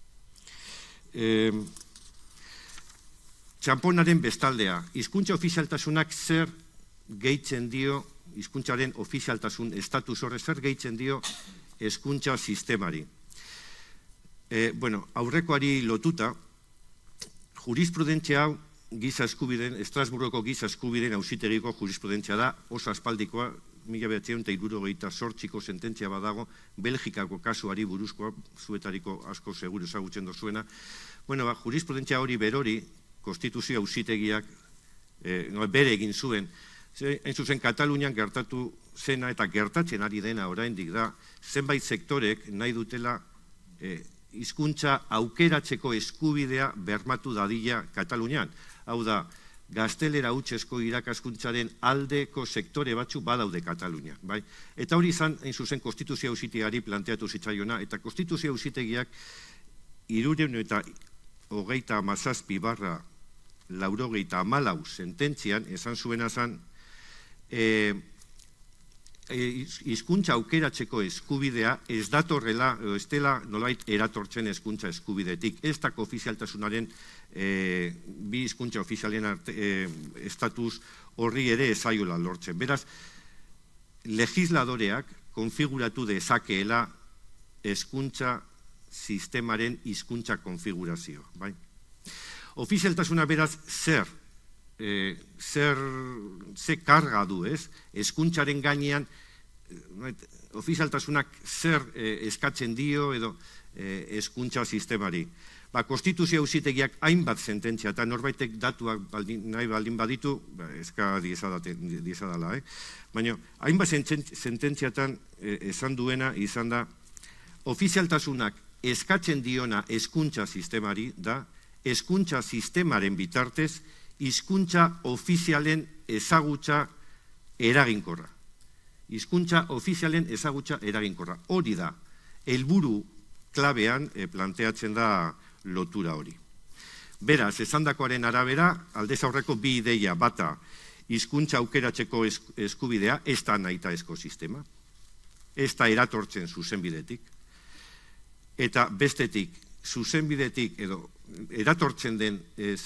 Txanponaren bestaldea, hizkuntza ofizialtasunak zer gehitzen dio, hizkuntzaren ofizialtasun estatus horre zer gehitzen dio hezkuntza sistemari. Aurrekoari lotuta, jurisprudentzia hau giza eskubideen, Estrasburgoko giza eskubideen auzitegiko jurisprudentzia da, oso aspaldikoa, 1978ko sententzia badago, Belgikako kasuari buruzkoa, zuetariko asko seguru ezagutzen dozuena. Jurisprudentzia hori berori, konstituzio auzitegiak bere egin zuen, hain zuzen Katalunian gertatu zena eta gertatzen ari dena oraindik da, zenbait sektorek nahi dutela hizkuntza aukeratzeko eskubidea bermatu dadila Katalunian. Hau da, gaztelera hutsezko irakaskuntzaren aldeko sektore batzu badaude Katalunian. Eta hori izan, hain zuzen, konstituzio auzitegiari planteatu zitzaiona, eta konstituzio auzitegiak 327/94 sententzian esan zuena zen hizkuntza aukeratzeko eskubidea ez datorrela, ez dela nolait eratortzen hezkuntza eskubidetik, ez dako ofizialtasunaren bi hizkuntza ofizialen estatus horri ere ezaiola lortzen. Beraz, legisladoreak konfiguratu dezakeela hezkuntza sistemaren hizkuntza konfigurazio. Bai? Ofizialtasuna beraz ze karga du, ez? Hezkuntzaren gainean, ofizialtasunak zer eskatzen dio edo hezkuntza sistemari. Konstituzio auzitegiak hainbat sententzia eta norbaitek datuak nahi baldin baditu, eska diezadala, baina hainbat sententziatan esan duena izan da, ofizialtasunak eskatzen diona hezkuntza sistemari da, hezkuntza sistemaren bitartez, hizkuntza ofizialen ezagutza eraginkorra. Hizkuntza ofizialen ezagutza eraginkorra. Hori da, helburu klabean planteatzen da lotura hori. Beraz, esandakoaren arabera, aldez aurreko bi ideia bata, hizkuntza aukeratzeko eskubidea, ez da nahitaezko sistema, ez da eratortzen zuzenbidetik, eta bestetik, zuzenbidetik edo eratortzen den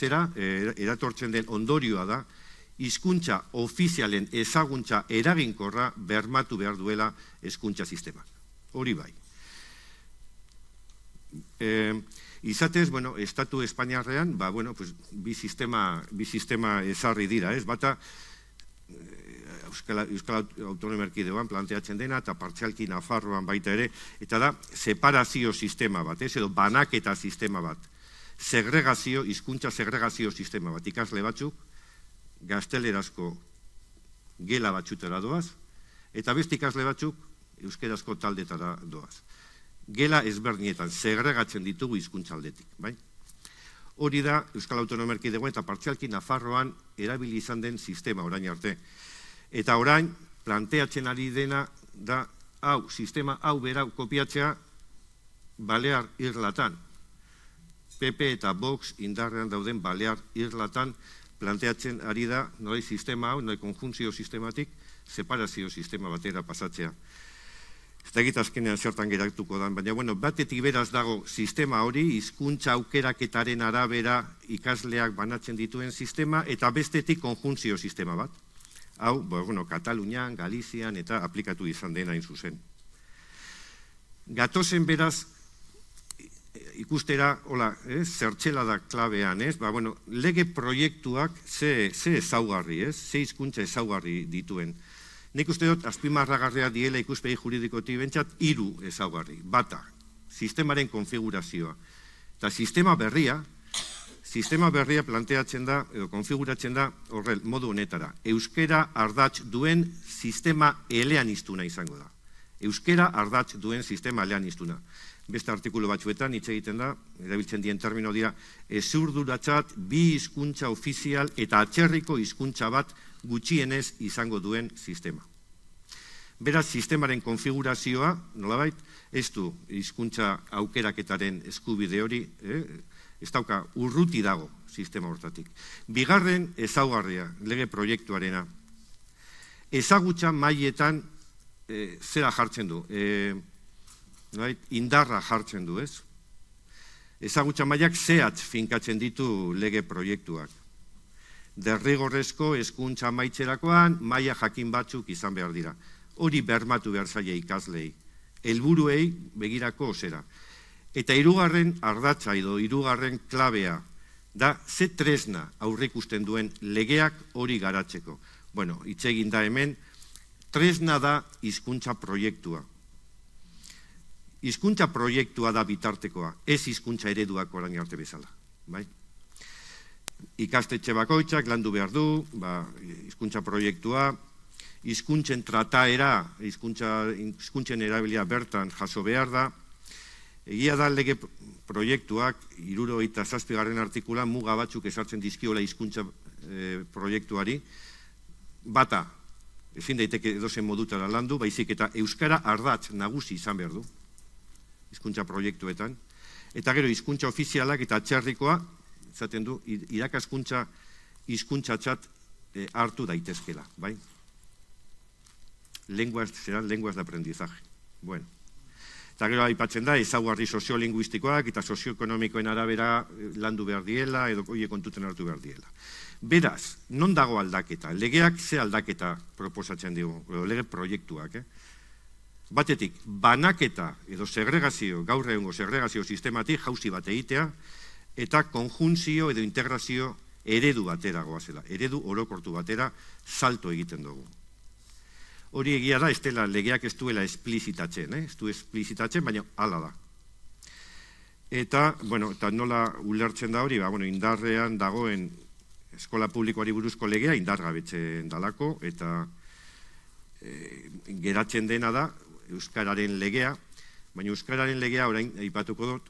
ondorioa da, hizkuntza ofizialen ezaguntza eraginkorra bermatu behar duela hezkuntza sistemak. Hori bai. Izatez, Estatu Espainiarrean, bi sistema ezarri dira, ez? Bata, Euskal Autonomia Erkidegoan planteatzen dena, eta partzialki Nafarroan baita ere, eta da, separazio sistema bat, edo banaketa sistema bat, hizkuntza segregazio sistema bat, ikasle batzuk, gaztelerazko gela batzutera doaz, eta beste ikasle batzuk, euskerazko taldetara doaz. Gela ezberdinetan, segregatzen ditugu hizkuntza aldetik, bai? Hori da, Euskal Autonomia Erkidegoan eta partzialki Nafarroan erabili izan den sistema orain arte. Eta orain, planteatzen ari dena da, sistema hau berau kopiatzea Balear Irlatan. PP eta Vox indarrean dauden Balear Irlatan planteatzen ari da, noi sistema hau, noi konjuntzio sistematik, separazio sistema batera pasatzea. Ez da egit azkenean zertan geratuko dan, baina batetik beraz dago sistema hori, hizkuntza aukeraketaren arabera ikasleak banatzen dituen sistema, eta bestetik konjuntzio sistema bat. Hau, Katalunian, Galizian eta aplikatu izan dena hain zuzen. Gatozen beraz, ikustera, zertxela da klabean, lege proiektuak ze ezaugarri, ze hizkuntza ezaugarri dituen. Nik uste dut, azpimarragarria diela ikuspegi juridikotik bentsat, 3 ezaugarri. Bata, sistemaren konfigurazioa. Eta sistema berria planteatzen da, edo konfiguratzen da, horrel, modu honetara. Euskera ardatz duen sistema eleaniztuna izango da. Euskera ardatz duen sistema eleaniztuna. Beste artikulu batzuetan, hitz egiten da, erabiltzen dien termino dira, ezurduratzat, 2 hizkuntza ofizial eta atzerriko hizkuntza bat gutxienez izango duen sistema. Beraz, sistemaren konfigurazioa, nolabait, ez du hizkuntza aukeraketaren eskubide hori, ez dauka urruti dago sistema hortatik. Bigarren ezaugarria, lege proiektuarena, ezagutza mailetan zera jartzen du, indarra jartzen du, ez? Ezagutza mailak zehatz finkatzen ditu lege proiektuak. Derrigorrezko hezkuntza amaitzerakoan maila jakin batzuk izan behar dira. Hori bermatu behar zaila ikaslei, helburuei begirako zera. Eta 3. ardatza edo 3. klabea da ze tresna aurreikusten duen legeak hori garatzeko. Hitz egin da hemen, tresna da hizkuntza proiektua. Hizkuntza proiektua da bitartekoa, ez hizkuntza ereduak orain arte bezala. Ikastetxe bakoitzak landu behar du, hizkuntza proiektua, hizkuntzen trataera, hizkuntzen erabilia bertan jaso behar da. Egia da lege proiektuak, 77. artikulan muga batzuk ezartzen dizkiola hizkuntza proiektuari. Bata, ezin daiteke edozen modutara landu, baizik eta euskara ardatz nagusi izan behar du, hizkuntza proiektuetan. Eta gero hizkuntza ofizialak eta atzerrikoa, zaten du, irakaskuntza hizkuntzatzat hartu daitezkela, bai? Serán lenguas de aprendizaje. Eta gero aipatzen da, ezaugarri soziolinguistikoak eta sozioekonomikoen arabera landu behar diela, edo horiek kontuten hartu behar diela. Beraz, non dago aldaketa? Legeak ze aldaketa proposatzen dugu, lege proiektuak, batetik, banaketa edo segregazio, gaur egungo segregazio sistematik jauzi bat egitea, eta konjunzio edo integrazio eredu batera goazela, eredu orokortu batera salto egiten dugu. Hori egia da, ez dela legeak ez duela esplizitatzen, ez du esplizitatzen, baina hala da. Eta, eta nola ulertzen da hori, indarrean dagoen eskola publikoari buruzko legea indargabetzen dalako, eta geratzen dena da Euskararen legea, baina Euskararen legea orain aipatuko dut,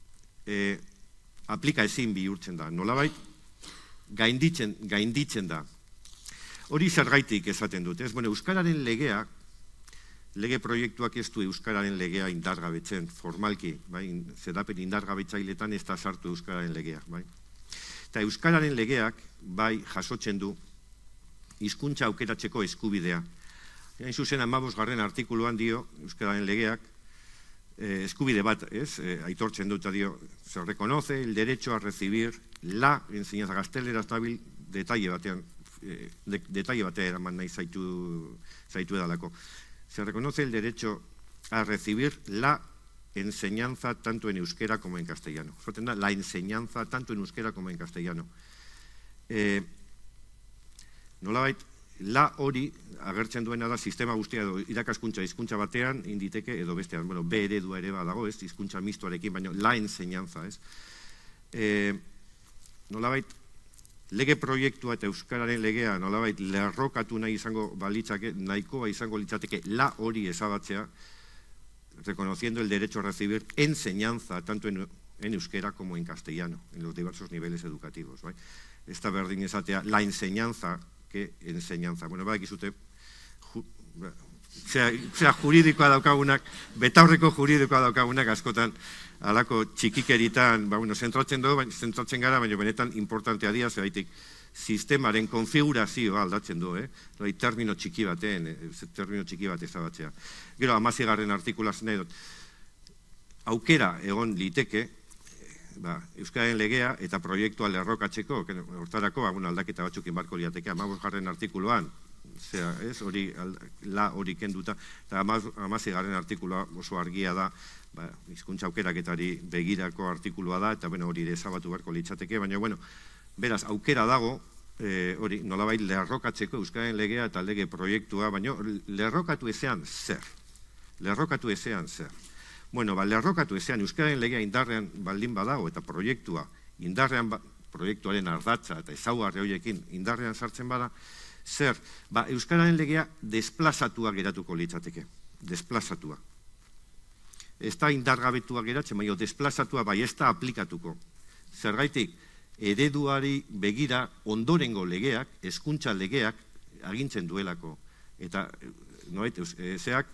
aplika ezin bihurtzen da, nolabait gainditzen da. Hori zergaitik esaten dut, ez? Euskararen legea, lege proiektuak ez du Euskararen legea indargabetzen, formalki, zedapen indargabetzailetan ez da sartu Euskararen legea. Eta Euskararen legeak, jasotzen du, hizkuntza aukeratzeko eskubidea. Hain zuzen 15. artikuluan dio, Euskararen legeak, eskubide bat, aitortzen dut, dio, se reconoce el derecho a recibir la enseñanza gaztelera estabil detalle batean eraman nahi zaitu edalako. Se reconoce el derecho a recibir la enseñanza tanto en euskera como en castellano. La enseñanza tanto en euskera como en castellano. Nolabait, la hori agertzen duena da sistema guztia edo irakaskuntza hizkuntza batean inditeke edo bestean, B eredua ere badago, ez, hizkuntza mistoarekin, baina la enseñanza, ez. Nolabait, lege proiektua eta Euskararen legea nolabait lerrokatu nahi izango balitzake, nahikoa izango litzateke la hori ezabatzea, reconociendo el derecho a recibir enseñanza tanto en euskera como en castellano, en los diversos niveles educativos. Ez da berdin esatea la enseñanza que enseñanza. Badakizute, zera juridikoa daukagunak, betaurreko juridikoa daukagunak askotan alako txikikeritan, zentratzen gara, baina benetan importantea dira, zeraitik sistemaren konfigurazioa aldatzen du, termino txiki bat ezabatzea. Gero, 16. artikulaz nahi dut, aukera egon liteke, Euskararen legea eta proiektua lerrokatzeko, hortarako aldaketa batzukin barko liateke, 15. artikuluan, hori kenduta, eta 16. artikulua oso argia da, hizkuntza aukeraketari begirako artikulua da, eta hori ere ezabatu beharko litzateke, baina, beraz, aukera dago, hori, nolabait lerrokatzeko Euskararen legea eta lege proiektua, baina lerrokatu ezean zer. Lerrokatu ezean Euskararen legea indarrean baldin badago eta proiektua indarrean, proiektuaren ardatza eta ezaugarri horiekin indarrean sartzen bada, zer, Euskararen legea desplazatua geratuko litzateke, desplazatua. Ez da indargabetua geratzen, baina desplazatua ez da aplikatuko. Zergaitik, ereduari begira ondorengo legeak, hezkuntza legeak agintzen duelako. Eta, zeak,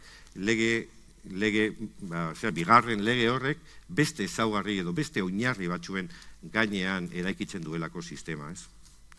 bigarren lege horrek beste ezaugarri edo beste oinarri batzuen gainean eraikitzen duelako sistema, ez?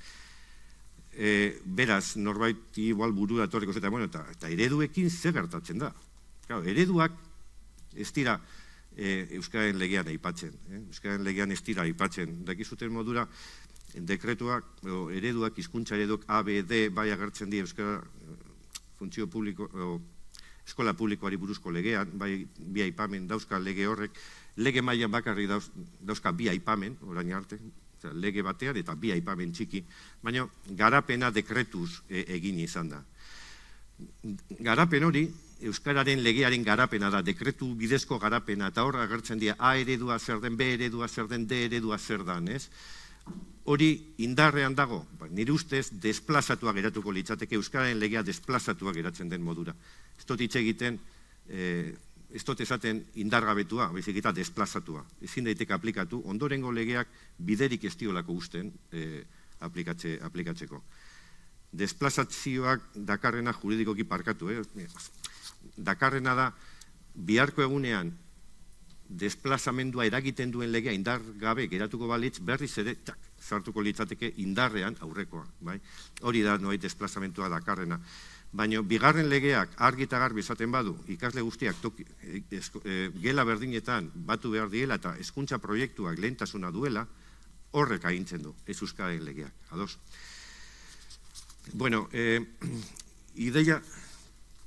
Beraz, norbait igual burura etorriko zeta, eta ereduekin zer gertatzen da. Ereduak ez dira Euskararen legean aipatzen. Euskararen legean ez dira aipatzen. Dakizuten modura, dekretuak, ereduak, hizkuntza ereduak, A, B, D, bai agertzen dira Euskara funtzio publiko, eskola publikoari buruzko legean, bai bi aipamen dauzka lege horrek, lege mailan bakarri dauzka bi aipamen, orain arte, lege batean eta bi aipamen txiki, baina garapena dekretuz egin izan da. Garapen hori, Euskararen legearen garapena da, dekretu bidezko garapena, eta hor agertzen dira A eredua zer den, B eredua zer den, D eredua zer den, ez? Hori indarrean dago, nire ustez desplazatua geratuko litzateke, Euskararen legea desplazatua geratzen den modura. Ez dut hitz egiten, ez dut esaten indargabetua, baizik eta desplazatua. Ezin daiteke aplikatu, ondorengo legeak biderik ez diolako usten aplikatzeko. Desplazazioak dakarrena juridikoki parkatu, dakarrena da, biharko egunean desplazamendua eragiten duen legea indargabe geratuko balitz, berriz ere sartuko litzateke indarrean aurrekoa. Hori da noait desplazamentua dakarrena. Baina bigarren legeak argi eta garbi esaten badu, ikasle guztiak gela berdinetan batu behar diela eta hezkuntza proiektuak lehentasuna duela, horrek agintzen du, ez Euskararen legeak. Ados? Bueno, ideia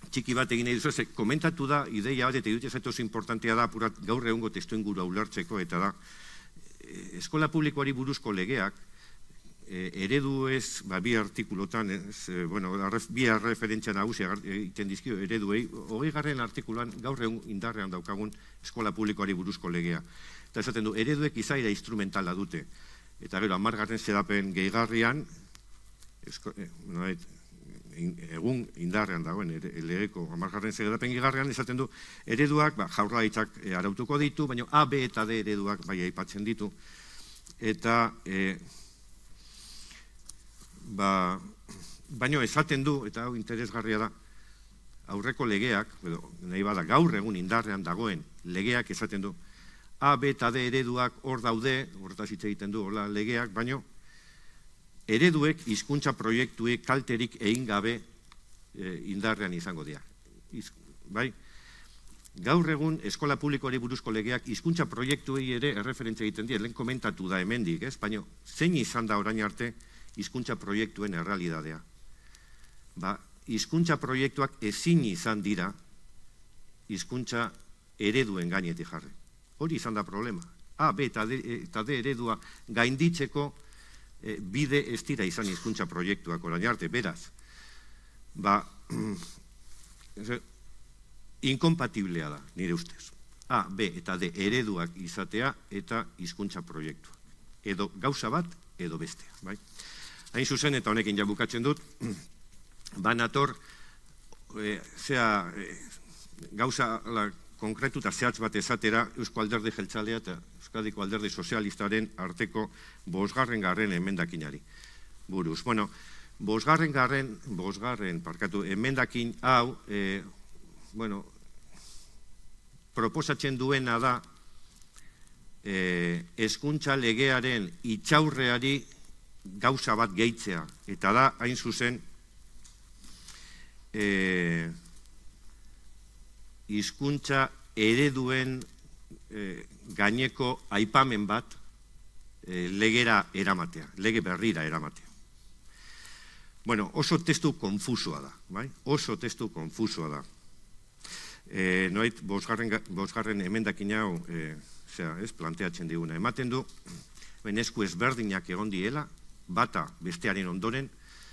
txiki bat egin nahi duzu, komentatu da, ideia bat, eta iruditzen zait oso importantea da, gaur egungo testuingurua ulertzeko, eta da, eskola publikoari buruzko legeak, eredu ez, bi artikulotan, bi referentzia nagusia egiten dizkio ereduei, 20. artikuluan gaur egun indarrean daukagun eskola publikoari buruzko legea. Eta esaten du, ereduek izaera instrumentala dute. Eta gero, 10. xedapen gehigarrian, egun indarrean dagoen legeko 10. xedapen gehigarrian, esaten du, ereduak jaurlaritzak arautuko ditu, baina A, B eta D ereduak bai aipatzen ditu. Eta baino esaten du, eta hau interesgarria da, aurreko legeak, nahi bada gaur egun indarrean dagoen legeak esaten du, A, B eta D ereduak hor daude, horretaz hitz egiten du, hola legeak, baino ereduek hizkuntza proiektuek kalterik egin gabe indarrean izango dira. Bai? Gaur egun eskola publikoari buruzko legeak hizkuntza proiektuei ere erreferentzia egiten dira, lehen komentatu da hemendik, ez? Baina zein izan da orain arte hizkuntza proiektuen errealitatea. Hizkuntza proiektuak ezin izan dira hizkuntza ereduen gainetik jarri. Hori izan da problema. A, B eta D eredua gainditzeko bide ez dira izan hizkuntza proiektuak orain arte. Beraz, inkompatiblea da, nire ustez. A, B eta D ereduak izatea eta hizkuntza proiektuak. Edo gauza bat, edo bestea. Hain zuzen, eta honekin ja bukatzen dut, banator, gauza konkretu eta zehatz bat esatera Eusko Alderdi Jeltzalea eta Euskadiko Alderdi Sozialistaren arteko 5. emendakinari buruz. Bueno, 5. emendakin hau, proposatzen duena da hezkuntza legearen itxaurreari gauza bat gehitzea, eta da, hain zuzen, hizkuntza ereduen gaineko aipamen bat legera eramatea, lege berrira eramatea. Bueno, oso testu konfusoa da, bai? Oso testu konfusoa da. Noait, 5. emendakin hau, planteatzen diguna, ematen du, esku ezberdinak egon diela, bata bestearen ondoren,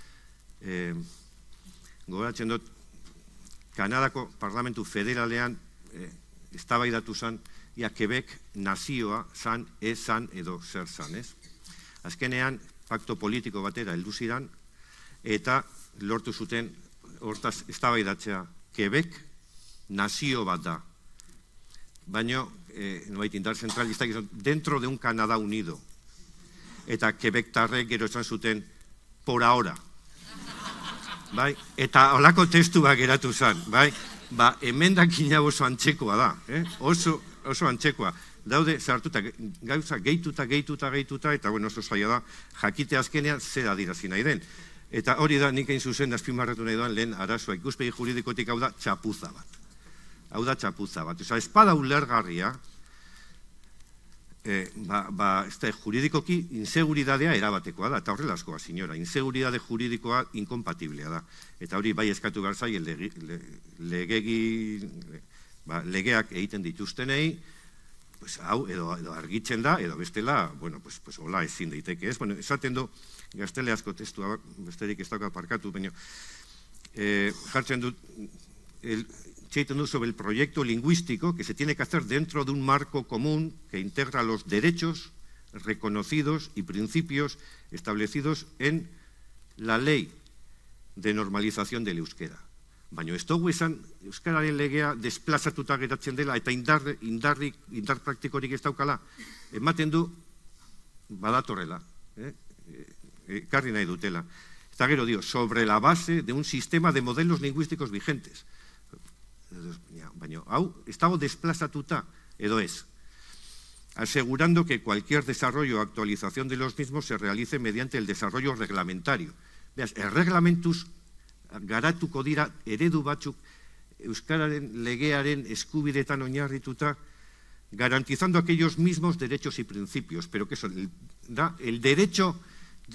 gogoratzen dut, Kanadako Parlamentu Federalean eztabaidatu zan, Quebec nazioa zan, ez zan edo zer zan, ez? Azkenean, pakto politiko batera heldu ziran, eta lortu zuten, hortaz eztabaidatzea, Quebec nazio bat da. Baina, indar zentralistak izan, dentro de un Canadá unido. Eta Quebectarrek gero esan zuten, por ahora. Eta holako testua geratu zen, emendakina oso antzekoa da, oso antzekoa. Daude, sartuta, gauza gehituta, eta oso zaila da, jakite azkenean zer adirazi nahi den. Eta hori da, nik egin zuzen, azpimarratu nahi doan, lehen arazoa, ikuspegi juridikotik hau da, txapuza bat. Hau da, txapuza bat. Osa, espada ulergarria, juridikoki inseguridadea erabatekoa da, eta horrelazkoa, signora, inseguridade juridikoa inkompatiblea da. Eta hori bai eskatu behar zaien legeak egiten dituztenei, hau edo argitzen da, edo bestela, hola ezin daiteke ez. Esaten du, gazteleazko testua, besterik ez dauka parkatu, baina jartzen dut, sobre el proyecto lingüístico que se tiene que hacer dentro de un marco común que integra los derechos reconocidos y principios establecidos en la ley de normalización del euskera. Baina ez dugu esan euskararen legea desplazatuta geratzen dela eta indar praktikorik ez daukala. Ematen du badatorrela, ekarri nahi dutela. Eta gero dio, sobre la base de un sistema de modelos lingüísticos vigentes. Baina, hau, ez dago desplazatuta, edo ez. Asegurando que cualquier desarrollo o actualización de los mismos se realice mediante el desarrollo reglamentario. Beaz, erreglamentuz garatuko dira eredu batzuk euskararen legearen eskubidetan oinarrituta, garantizando aquellos mismos derechos y principios, pero que son el derecho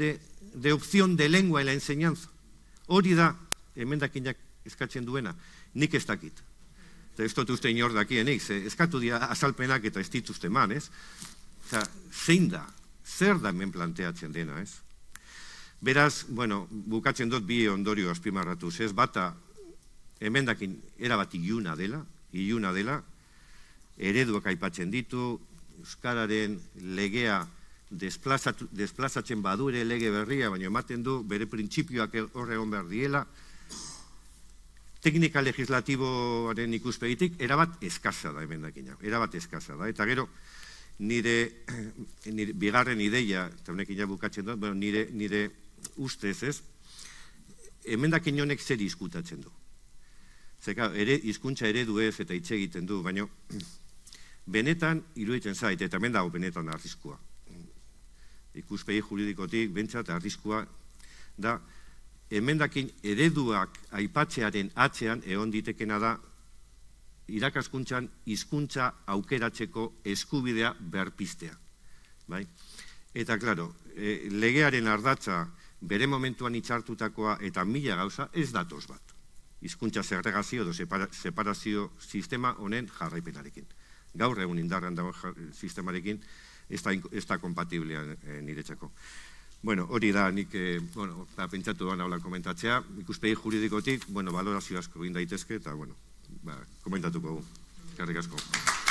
de opción de lengua en la enseñanza. Hori da, emendakinak eskatzen duena. nik ez dakit. Eta ez dut uste inor dakienik, eskatu dira azalpenak eta ez dituzte man, ez? Zein da, zer da hemen planteatzen dena, ez? Beraz, bueno, bukatzen dut bi ondorio azpimarratuz, ez? Bata, emendakin erabat iluna dela, ereduak aipatzen ditu, euskararen legea desplazatzen badu ere lege berria, baina ematen du bere printzipioak hor egon behar diela, teknika legislatiboaren ikuspegitik erabat eskasa da emendakina, erabat eskasa da, eta gero nire bigarren ideia, eta honekin ja bukatzen dut, nire ustez ez, emendakin honek zer diskutatzen du. Zeka, hizkuntza eredu ez eta hitz egiten du, baina benetan iruditzen zait, eta hemen dago benetan arriskua. Ikuspegi juridikotik, bentsat arriskua da, emendakin ereduak aipatzearen atzean egon ditekena da, irakaskuntzan hizkuntza aukeratzeko eskubidea berpistea. Eta, klaro, legearen ardatza bere momentuan hitzartutakoa eta mila gauza ez datoz bat. Hizkuntza segregazio edo separazio sistema honen jarraipenarekin. Gaur egun indarrean dago sistemarekin ez da kompatiblea niretzako. Bueno, hori da, nik pentsatu doan haula komentatzea, ikuspegi juridikotik, valorazio asko egin daitezke, eta, komentatuko gu. Eskerrik asko.